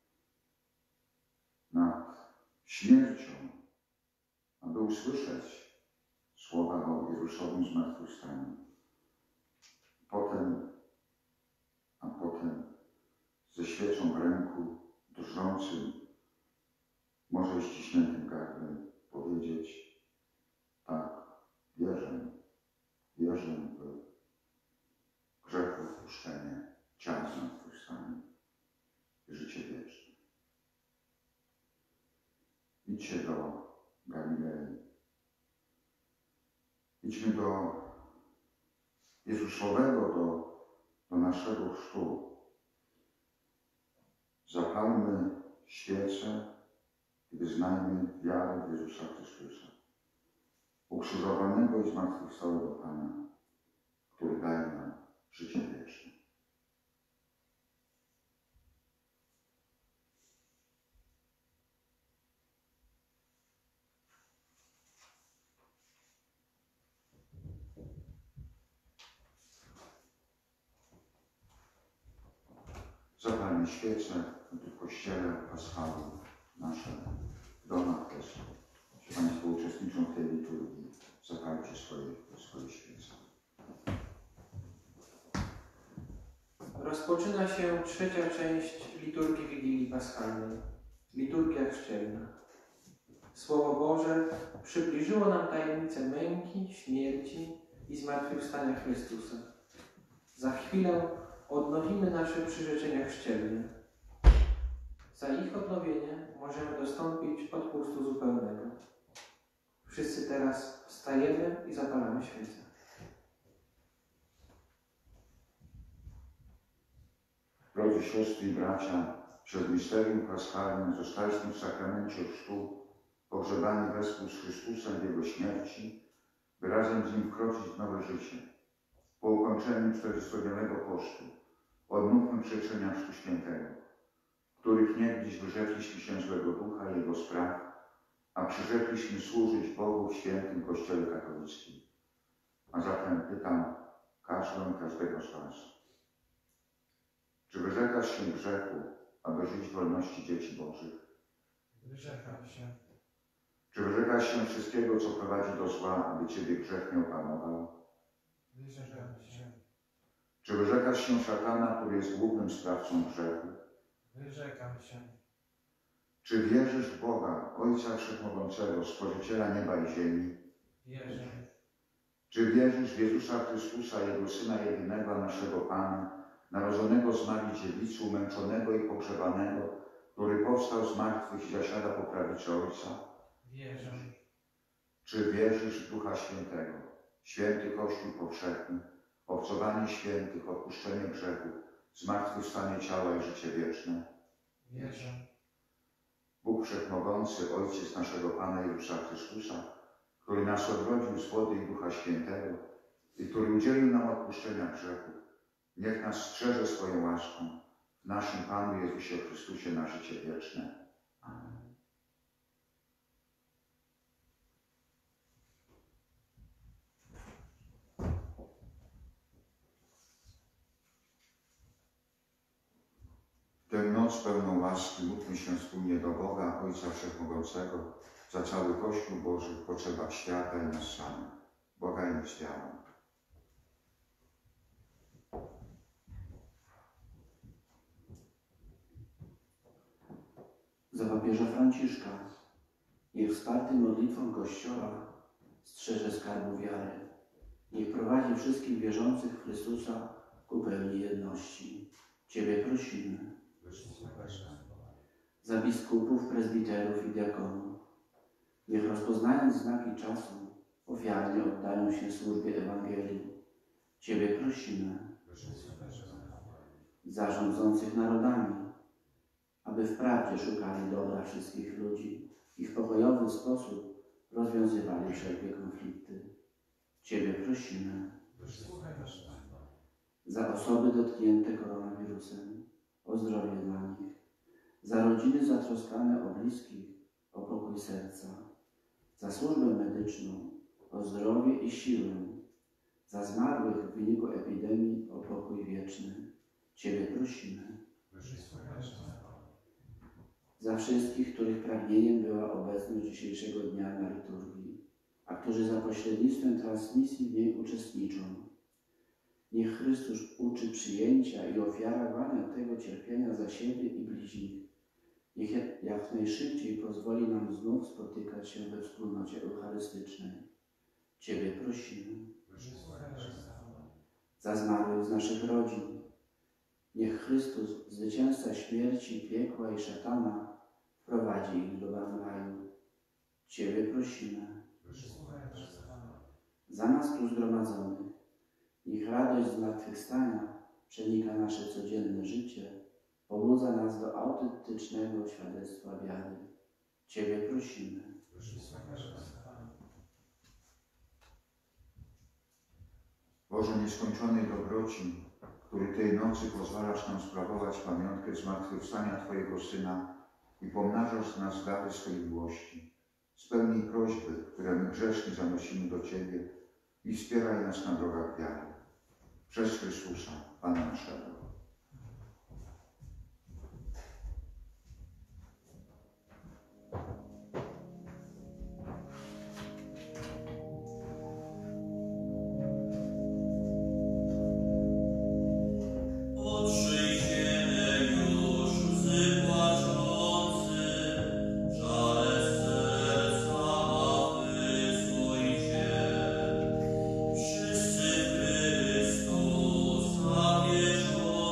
nad śmiercią, aby usłyszeć słowa o Jezusowym zmartwychwstaniu. Potem, a potem ze świeczą w ręku, drżącym, może ściśniętym gardłem powiedzieć: tak, wierzę, wierzę w grzech odpuszczenie, ciała zmartwychwstanie i życie wieczne. Idźcie do Galilei. Idźmy do Jezusowego, do, do naszego chrztu. Zapalmy świecę i wyznajmy wiarę w Jezusa Chrystusa, ukrzyżowanego i zmartwychwstałego Pana, który daje nam życie wieczne. Zapalmy świecę w kościele paschalnym naszym, w domach też. Jeśli Państwo uczestniczą w tej liturgii, zapalcie swoje, swoje świece. Rozpoczyna się trzecia część liturgii Wigilii Paschalnej, liturgia chrzcielna. Słowo Boże przybliżyło nam tajemnicę męki, śmierci i zmartwychwstania Chrystusa. Za chwilę odnowimy nasze przyrzeczenia chrzcielne. Za ich odnowienie możemy dostąpić odpustu zupełnego. Wszyscy teraz wstajemy i zapalamy świecę. Drodzy siostry i bracia, przez misterium paschalne zostaliśmy w sakramencie chrztu pogrzebani wespół z Chrystusem w Jego śmierci by razem z Nim wkroczyć w nowe życie. Po ukończeniu czterdziestodniowego postu odmówmy przyrzeczenia Chrztu Świętego, których niegdyś wyrzekliśmy się złego ducha i jego spraw, a przyrzekliśmy służyć Bogu w świętym Kościele katolickim. A zatem pytam każdą i każdego z Was. Czy wyrzekasz się grzechu, aby żyć w wolności dzieci Bożych? Wyrzekam się. Czy wyrzekasz się wszystkiego, co prowadzi do zła, aby Ciebie grzech nie opanował? Wyrzekam się. Czy wyrzekasz się szatana, który jest głównym sprawcą grzechu? Wyrzekam się. Czy wierzysz w Boga, Ojca Wszechmogącego, Stworzyciela nieba i ziemi? Wierzę. Czy wierzysz w Jezusa Chrystusa, Jego Syna jedynego, naszego Pana, narodzonego z Marii Dziewicy, umęczonego i pogrzebanego, który powstał z martwych i zasiada po prawicy Ojca? Wierzę. Czy wierzysz w Ducha Świętego, święty Kościół powszechny, obcowanie świętych, odpuszczenie grzechów, zmartwychwstanie ciała i życie wieczne? Wierzę. Bóg Wszechmogący, Ojciec naszego Pana Jezusa Chrystusa, który nas odrodził z wody i Ducha Świętego i który udzielił nam odpuszczenia grzechów, niech nas strzeże swoją łaską w naszym Panu Jezusie Chrystusie na życie wieczne. Amen. W tę noc pełną łaski módlmy się wspólnie do Boga, Ojca Wszechmogącego, za cały Kościół Boży w potrzebach świata i nas samych. Błagajmy z wiarą. Za papieża Franciszka, niech wsparty modlitwą Kościoła strzeże skarbu wiary. Niech prowadzi wszystkich wierzących w Chrystusa ku pełni jedności. Ciebie prosimy. Za biskupów, prezbiterów i diakonów. Niech rozpoznając znaki czasu, ofiarnie oddają się służbie Ewangelii. Ciebie prosimy. Za rządzących narodami, aby wprawdzie szukali dobra wszystkich ludzi i w pokojowy sposób rozwiązywali wszelkie konflikty. Ciebie prosimy. Za osoby dotknięte koronawirusem, o zdrowie dla nich. Za rodziny zatroskane o bliskich, o pokój serca. Za służbę medyczną, o zdrowie i siłę. Za zmarłych w wyniku epidemii, o pokój wieczny. Ciebie prosimy. Za wszystkich, których pragnieniem była obecność dzisiejszego dnia na liturgii, a którzy za pośrednictwem transmisji w niej uczestniczą. Niech Chrystus uczy przyjęcia i ofiarowania tego cierpienia za siebie i bliźnich. Niech jak najszybciej pozwoli nam znów spotykać się we wspólnocie eucharystycznej. Ciebie prosimy. Za zmarłych z naszych rodzin. Niech Chrystus, zwycięzca śmierci, piekła i szatana, wprowadzi ich do raju. Ciebie prosimy. Za nas tu zgromadzonych, niech radość zmartwychwstania przenika nasze codzienne życie, pobudza nas do autentycznego świadectwa wiary. Ciebie prosimy. Boże nieskończonej dobroci, który tej nocy pozwalasz nam sprawować pamiątkę zmartwychwstania Twojego Syna i pomnażasz z nas dary swej miłości. Spełnij prośby, które my grzeszni zanosimy do Ciebie i wspieraj nas na drogach wiary. Przez Chrystusa, Pana naszego. Wszyscy Chrystus zabierze.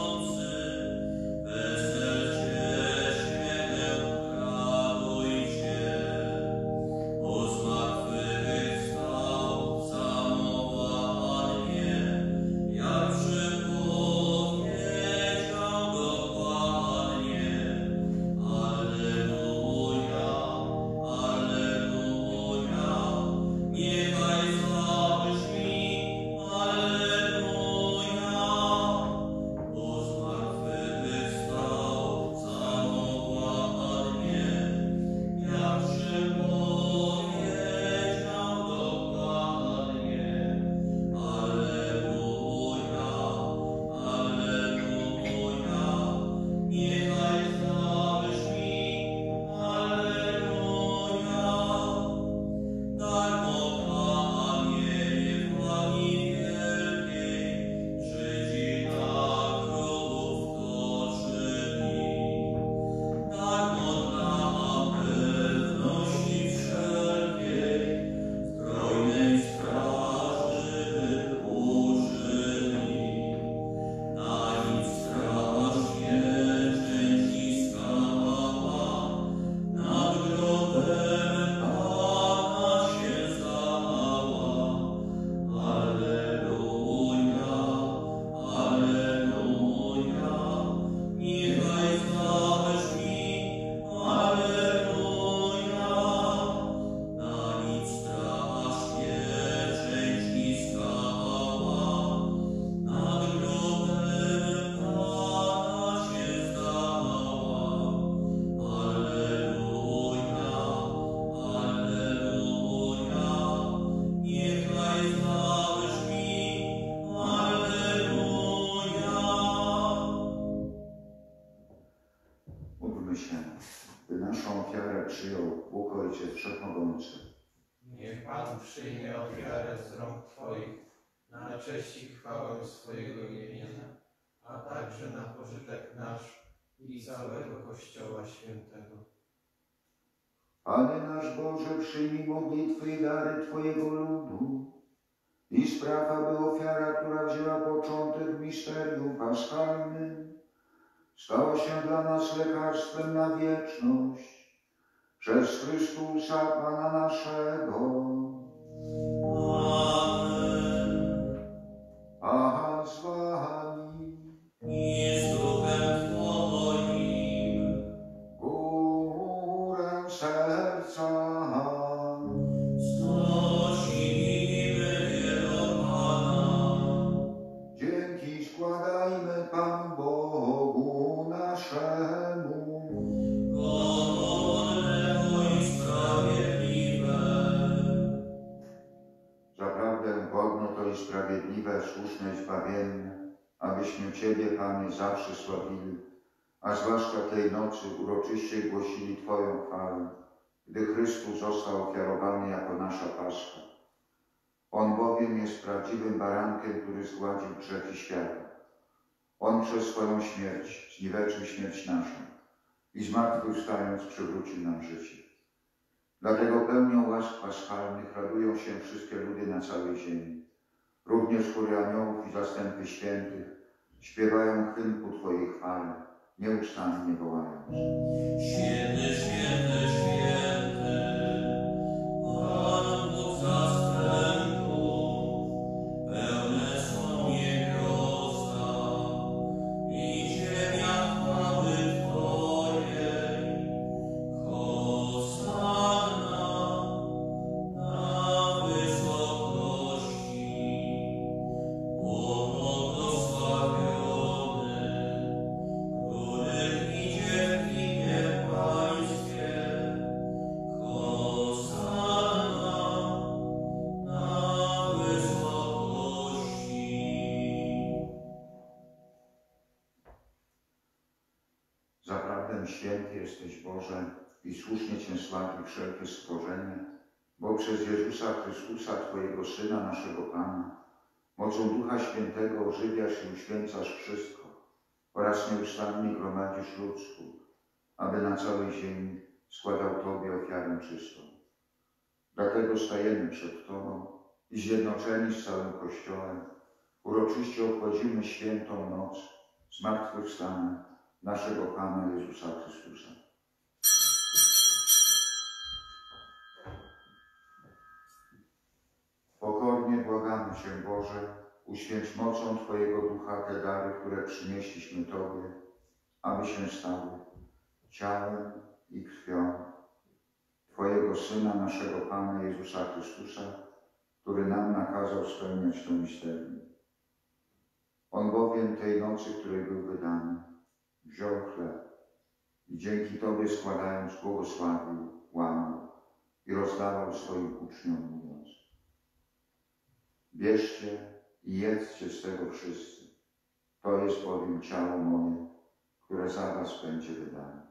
ofiarę przyjął Bóg Ojciec Wszechmogący. Niech Pan przyjmie ofiarę z rąk Twoich na cześć i chwałę swojego imienia, a także na pożytek nasz i całego Kościoła Świętego. Panie nasz Boże, przyjmij modlitwy i dary Twojego ludu i spraw, aby ofiara, która wzięła początek w misterium paschalnym, stała się dla nas lekarstwem na wieczność. Przez Chrystusa Pana naszego. Amen. Pan z wami. I z duchem Twoim. Górę serca. Znosimy je do Pana. Dzięki składajmy Panu Bogu naszemu. Godne i sprawiedliwe. Zaprawdę godne to i sprawiedliwe, słuszne i zbawienne, abyśmy Ciebie, Panie, zawsze sławili, a zwłaszcza tej nocy uroczyście głosili Twoją chwałę, gdy Chrystus został ofiarowany jako nasza Pascha. On bowiem jest prawdziwym barankiem, który zgładził grzechy świata. On przez swoją śmierć zniweczył śmierć naszą i zmartwychwstając przywrócił nam życie. Dlatego pełnią łask paschalnych radują się wszystkie ludy na całej ziemi. Również chóry aniołów i zastępy świętych śpiewają hymn ku Twojej chwale, nieustannie wołając. Święty, święty, święty, Pan Bóg zastępów, pełne są niebiosa i ziemia chwały Twojej. Hosanna na wysokości, błogosławiony, który idzie w imię Pańskie. Hosanna na wysokości. Zaprawdę święty jesteś, Boże, i słusznie Cię sławi wszelkie stworzenie, bo przez Jezusa Chrystusa, Twojego Syna, naszego Pana, mocą Ducha Świętego ożywiasz i uświęcasz wszystko oraz nieustannie gromadzisz ludzku, aby na całej ziemi składał Tobie ofiarę czystą. Dlatego stajemy przed Tobą i zjednoczeni z całym Kościołem uroczyście obchodzimy świętą noc zmartwychwstania naszego Pana Jezusa Chrystusa. Pokornie błagamy Cię, Boże, uświęć mocą Twojego Ducha te dary, które przynieśliśmy Tobie, aby się stały ciałem i krwią Twojego Syna, naszego Pana Jezusa Chrystusa, który nam nakazał spełniać to misterium. On bowiem tej nocy, której był wydany, wziął chleb i dzięki Tobie składając błogosławił, łamał i rozdawał swoim uczniom, mówiąc: bierzcie i jedzcie z tego wszyscy. To jest bowiem ciało moje, które za was będzie wydane.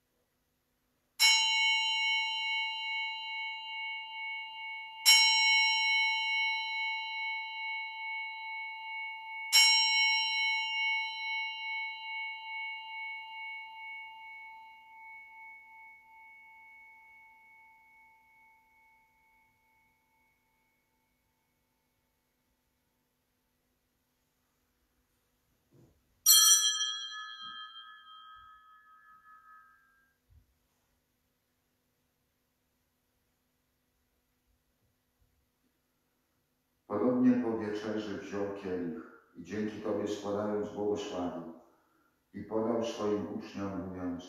Podobnie po wieczerzy wziął kielich i dzięki Tobie składając błogosławił i podał swoim uczniom, mówiąc: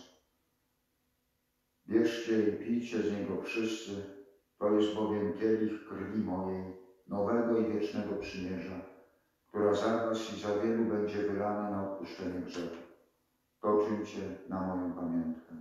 bierzcie i pijcie z niego wszyscy, to jest bowiem kielich krwi mojej, nowego i wiecznego przymierza, która za was i za wielu będzie wylana na odpuszczenie grzechu. To czyńcie na moją pamiątkę.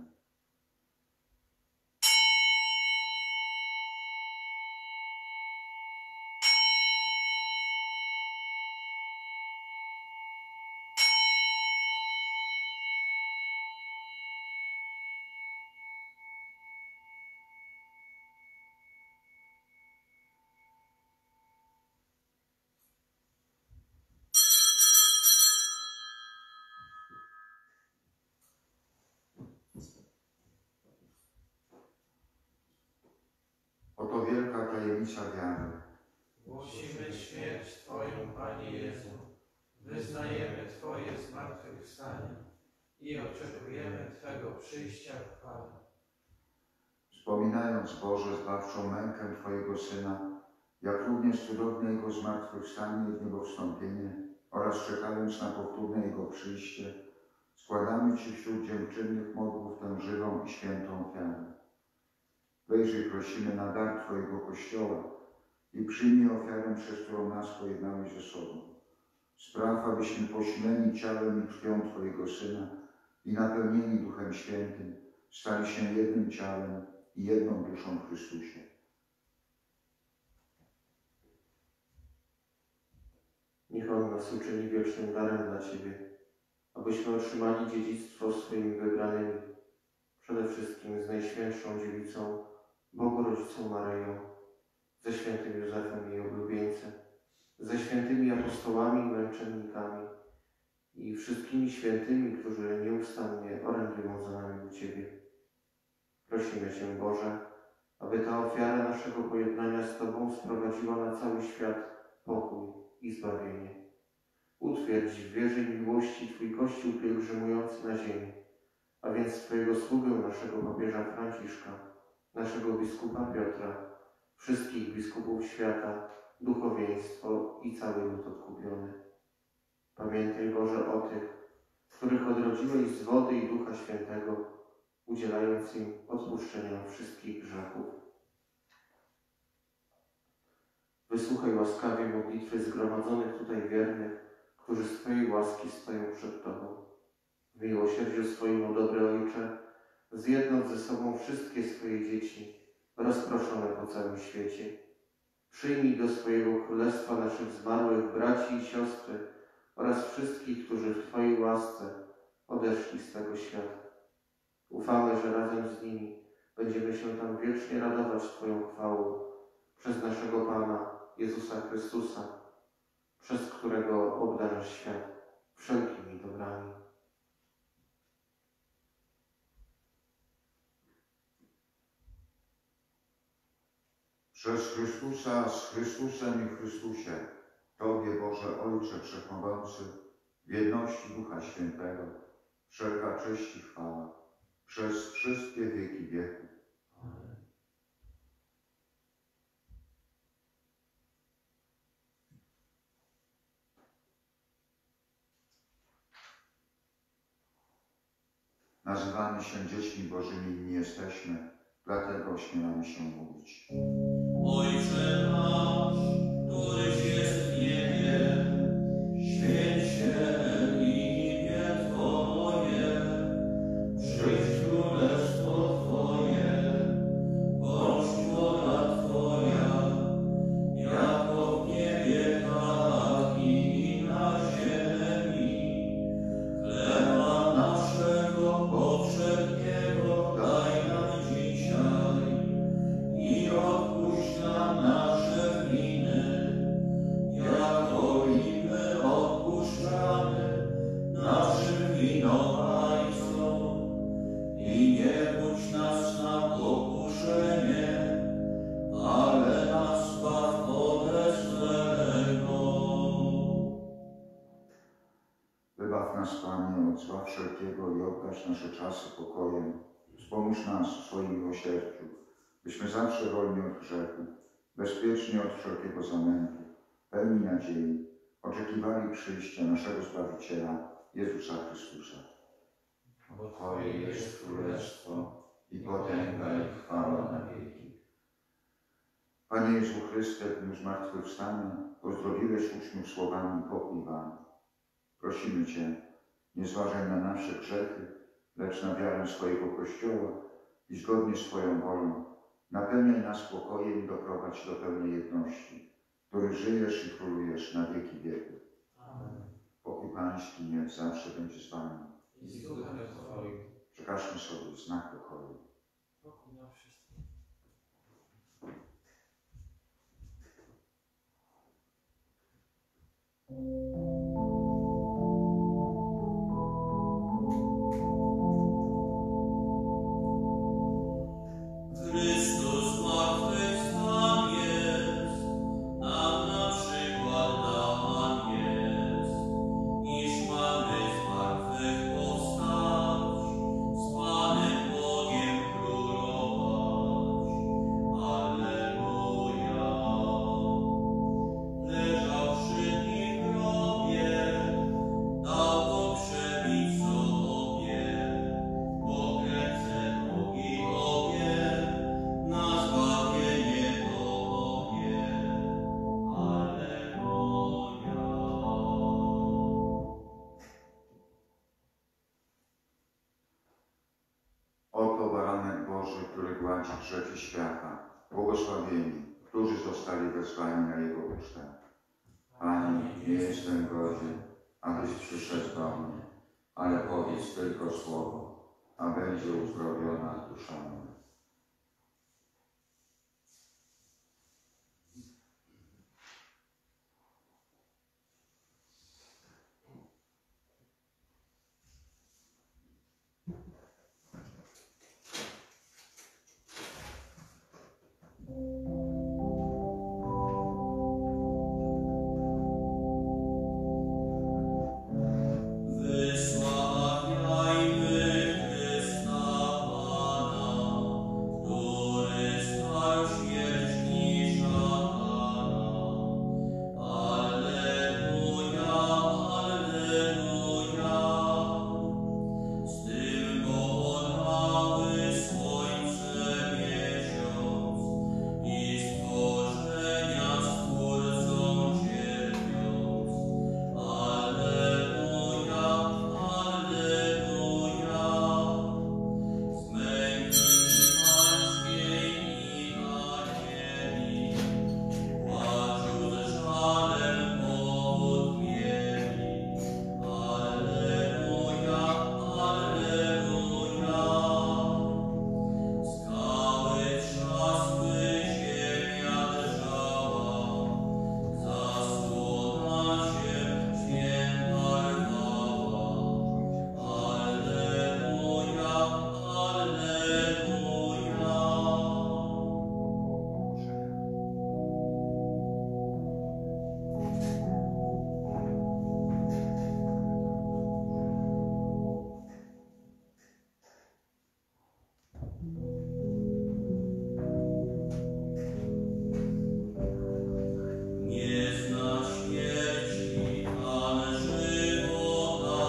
tajemnica wiary. Głosimy śmierć Twoją, Panie Jezu. Wyznajemy Twoje zmartwychwstanie i oczekujemy Twego przyjścia w chwale. Wspominając, Boże, zbawczą mękę Twojego Syna, jak również cudowne Jego zmartwychwstanie i w niebo wstąpienie oraz czekając na powtórne Jego przyjście, składamy Ci wśród dziękczynnych modłów tę żywą i świętą ofiarę. Wejrzyj, prosimy, na dar Twojego Kościoła i przyjmij ofiarę, przez którą nas pojednałeś ze sobą. Spraw, abyśmy posileni ciałem i krwią Twojego Syna i napełnieni Duchem Świętym stali się jednym ciałem i jedną duszą w Chrystusie. Niech On nas uczyni wiecznym darem dla Ciebie, abyśmy otrzymali dziedzictwo swoimi wybranymi, przede wszystkim z Najświętszą Dziewicą, Bogu Rodzicą Maryją, ze świętym Józefem jej oblubieńcem, ze świętymi apostołami i męczennikami i wszystkimi świętymi, którzy nieustannie orędują za nami u Ciebie. Prosimy Cię, Boże, aby ta ofiara naszego pojednania z Tobą sprowadziła na cały świat pokój i zbawienie. Utwierdź w wierze i miłości Twój Kościół pielgrzymujący na ziemi, a więc Twojego sługę, naszego papieża Franciszka, naszego biskupa Piotra, wszystkich biskupów świata, duchowieństwo i cały lud odkupiony. Pamiętaj, Boże, o tych, których odrodziłeś z wody i Ducha Świętego, udzielając im odpuszczenia wszystkich grzechów. Wysłuchaj łaskawie modlitwy zgromadzonych tutaj wiernych, którzy z Twojej łaski stoją przed Tobą. W miłosierdziu swoim, o dobry Ojcze, zjednoc ze sobą wszystkie swoje dzieci rozproszone po całym świecie. Przyjmij do swojego królestwa naszych zmarłych braci i siostry oraz wszystkich, którzy w Twojej łasce odeszli z tego świata. Ufamy, że razem z nimi będziemy się tam wiecznie radować Twoją chwałą przez naszego Pana Jezusa Chrystusa, przez którego obdarzasz świat wszelkimi dobrami. Przez Chrystusa, z Chrystusem i w Chrystusie, Tobie, Boże Ojcze Wszechmogący, w jedności Ducha Świętego, wszelka cześć i chwała, przez wszystkie wieki wieków. Amen. Nazywamy się dziećmi Bożymi i nie jesteśmy, dlatego ośmielamy się mówić. Ojcze nasz, któryś jest w niebie, święć się imię Twoje, przyjdź królestwo Twoje, bądź wola Twoja, jako w niebie, tak i na ziemi. Chleba naszego powszedniego daj nam dzisiaj i odpuść nam nasze winy, jako i my odpuszczamy naszym winowajcom. I nie budź nas na pokuszenie, ale nas zbaw ode złego. Wybaw nas, Panie, od zła wszelkiego i obdarz nasze czasy pokojem. Wspomóż nas w swoim miłosierdziu, byśmy zawsze wolni od grzechu, bezpieczni od wszelkiego zamętu, pełni nadziei, oczekiwali przyjścia naszego Zbawiciela, Jezusa Chrystusa. Bo Twoje jest królestwo I i potęga i chwała na wieki. Panie Jezu Chryste, w dniu zmartwychwstania pozdrowiłeś uczniów słowami pokój Wam. Prosimy Cię, nie zważaj na nasze grzechy, lecz na wiarę swojego Kościoła i zgodnie z Twoją wolą napełniaj nas spokojem i doprowadź do pełnej jedności, który żyjesz i królujesz na wieki wieków. Amen. Pokój Pański niech zawsze będzie z Wami. I z duchem Twoim. Przekażmy sobie znak pokoju. Pokój na wszystkich. Chrystus zmartwychwstanie, Boże, który gładzi grzechy świata, błogosławieni, którzy zostali wezwani na Jego ucztę. Panie, nie jestem godzien, abyś przyszedł do mnie, ale powiedz tylko słowo, a będzie uzdrowiona dusza moja. Wysławiajmy Chrysta Pana, który stał śmierć i szatana. Alleluja, alleluja. Z tym bohały słońce, miesiąc i stworzenia Stwórcą cierpiąc. Alleluja, alleluja. Z męki pańskiej i anieli płacił z żalem powód mieli. Alleluja, alleluja. Skały trzasły, ziemia drżała, zasłona się święta rwała. Alleluja, alleluja. Nie zna śmierci, Pan żywota.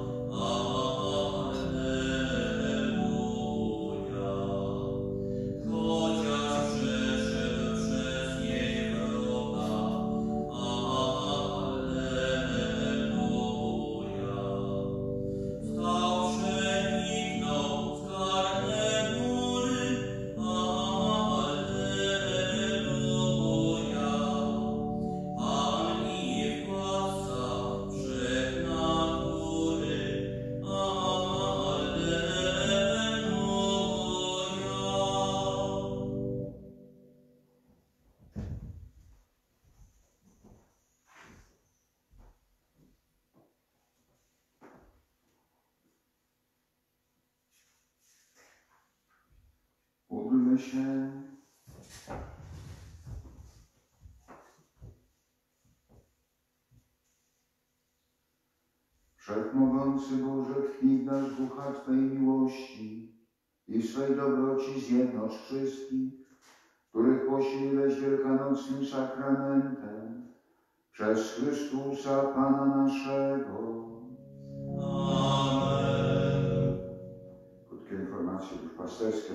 Alleluja. Chociaż przeszedł przez niej wrota. Alleluja. Stał, przeniknął skarne mury. Alleluja. Pan i władca wszech natury. Alleluja. Módlmy się. Wszechmogący Boże, tchnij w nas ducha Twej miłości i w swej dobroci zjednocz wszystkich, których posiłeś wielkanocnym sakramentem, przez Chrystusa Pana naszego. Amen. Krótkie informacje duszpasterskie.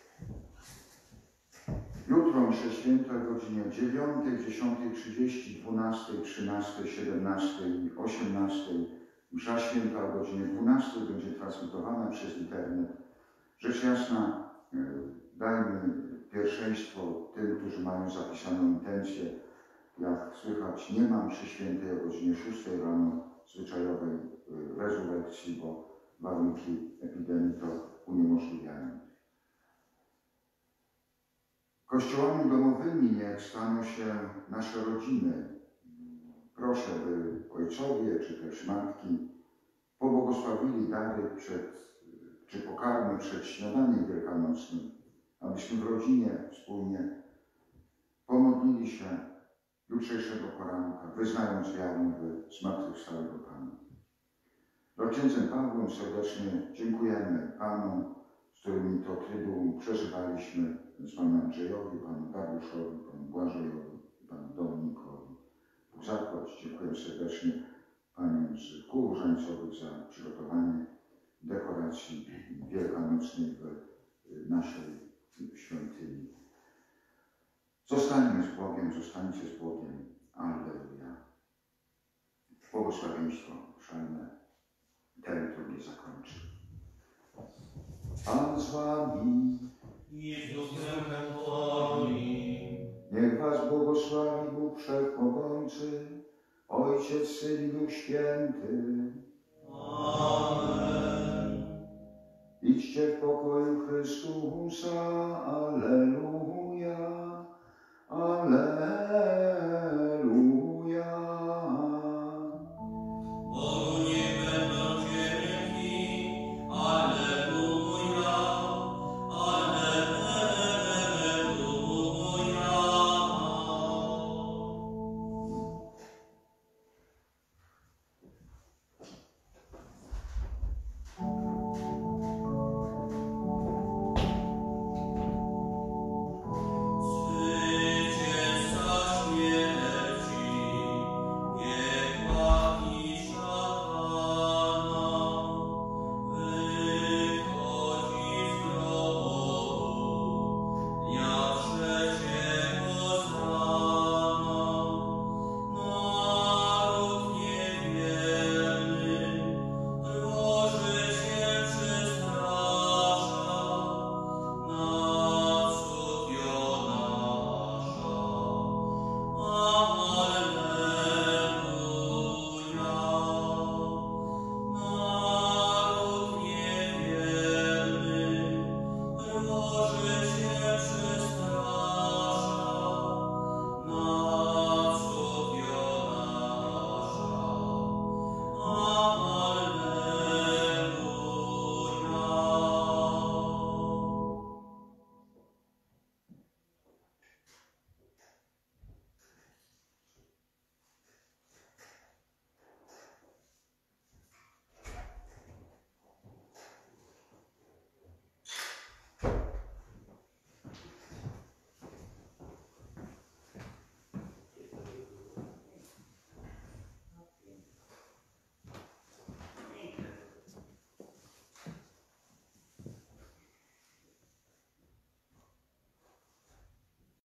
Jutro msze święta o godzinie dziewiątej, dziesiątej trzydzieści, dwunastej, trzynastej, siedemnastej i osiemnastej. Msza święta o godzinie dwunastej będzie transmitowana przez internet. Rzecz jasna, e, dajmy pierwszeństwo tym, którzy mają zapisaną intencję. Jak słychać, nie ma mszy świętej o godzinie szóstej rano zwyczajowej e, rezurekcji, bo warunki epidemii to uniemożliwiają. Kościołami domowymi niech staną się nasze rodziny. Proszę, by ojcowie czy też matki pobłogosławili dary przed, czy pokarmy przed śniadaniem wielkanocnym, abyśmy w rodzinie wspólnie pomodlili się jutrzejszego poranka, wyznając wiarę w zmartwychwstałego Pana. Do księdzem Pawłem serdecznie dziękujemy Panom, z którymi to trybuum przeżywaliśmy, z Panu Andrzejowi, Panu Dariuszowi, Panu Błażejowi, Panu Dominikowi. Bóg zapłać. Dziękuję serdecznie Paniom z kół różańcowych za przygotowanie dekoracji wielkanocnej w naszej świątyni. Zostańmy z Bogiem, zostańcie z Bogiem. Alleluja. Błogosławieństwo szalne ten liturgię zakończy. Pan z wami. i z duchem Twoim. Niech was błogosławi Bóg Wszechmogący, Ojciec, Syn i Duch Święty. Amen. Idźcie w pokoju Chrystusa. Alleluja. Alleluja.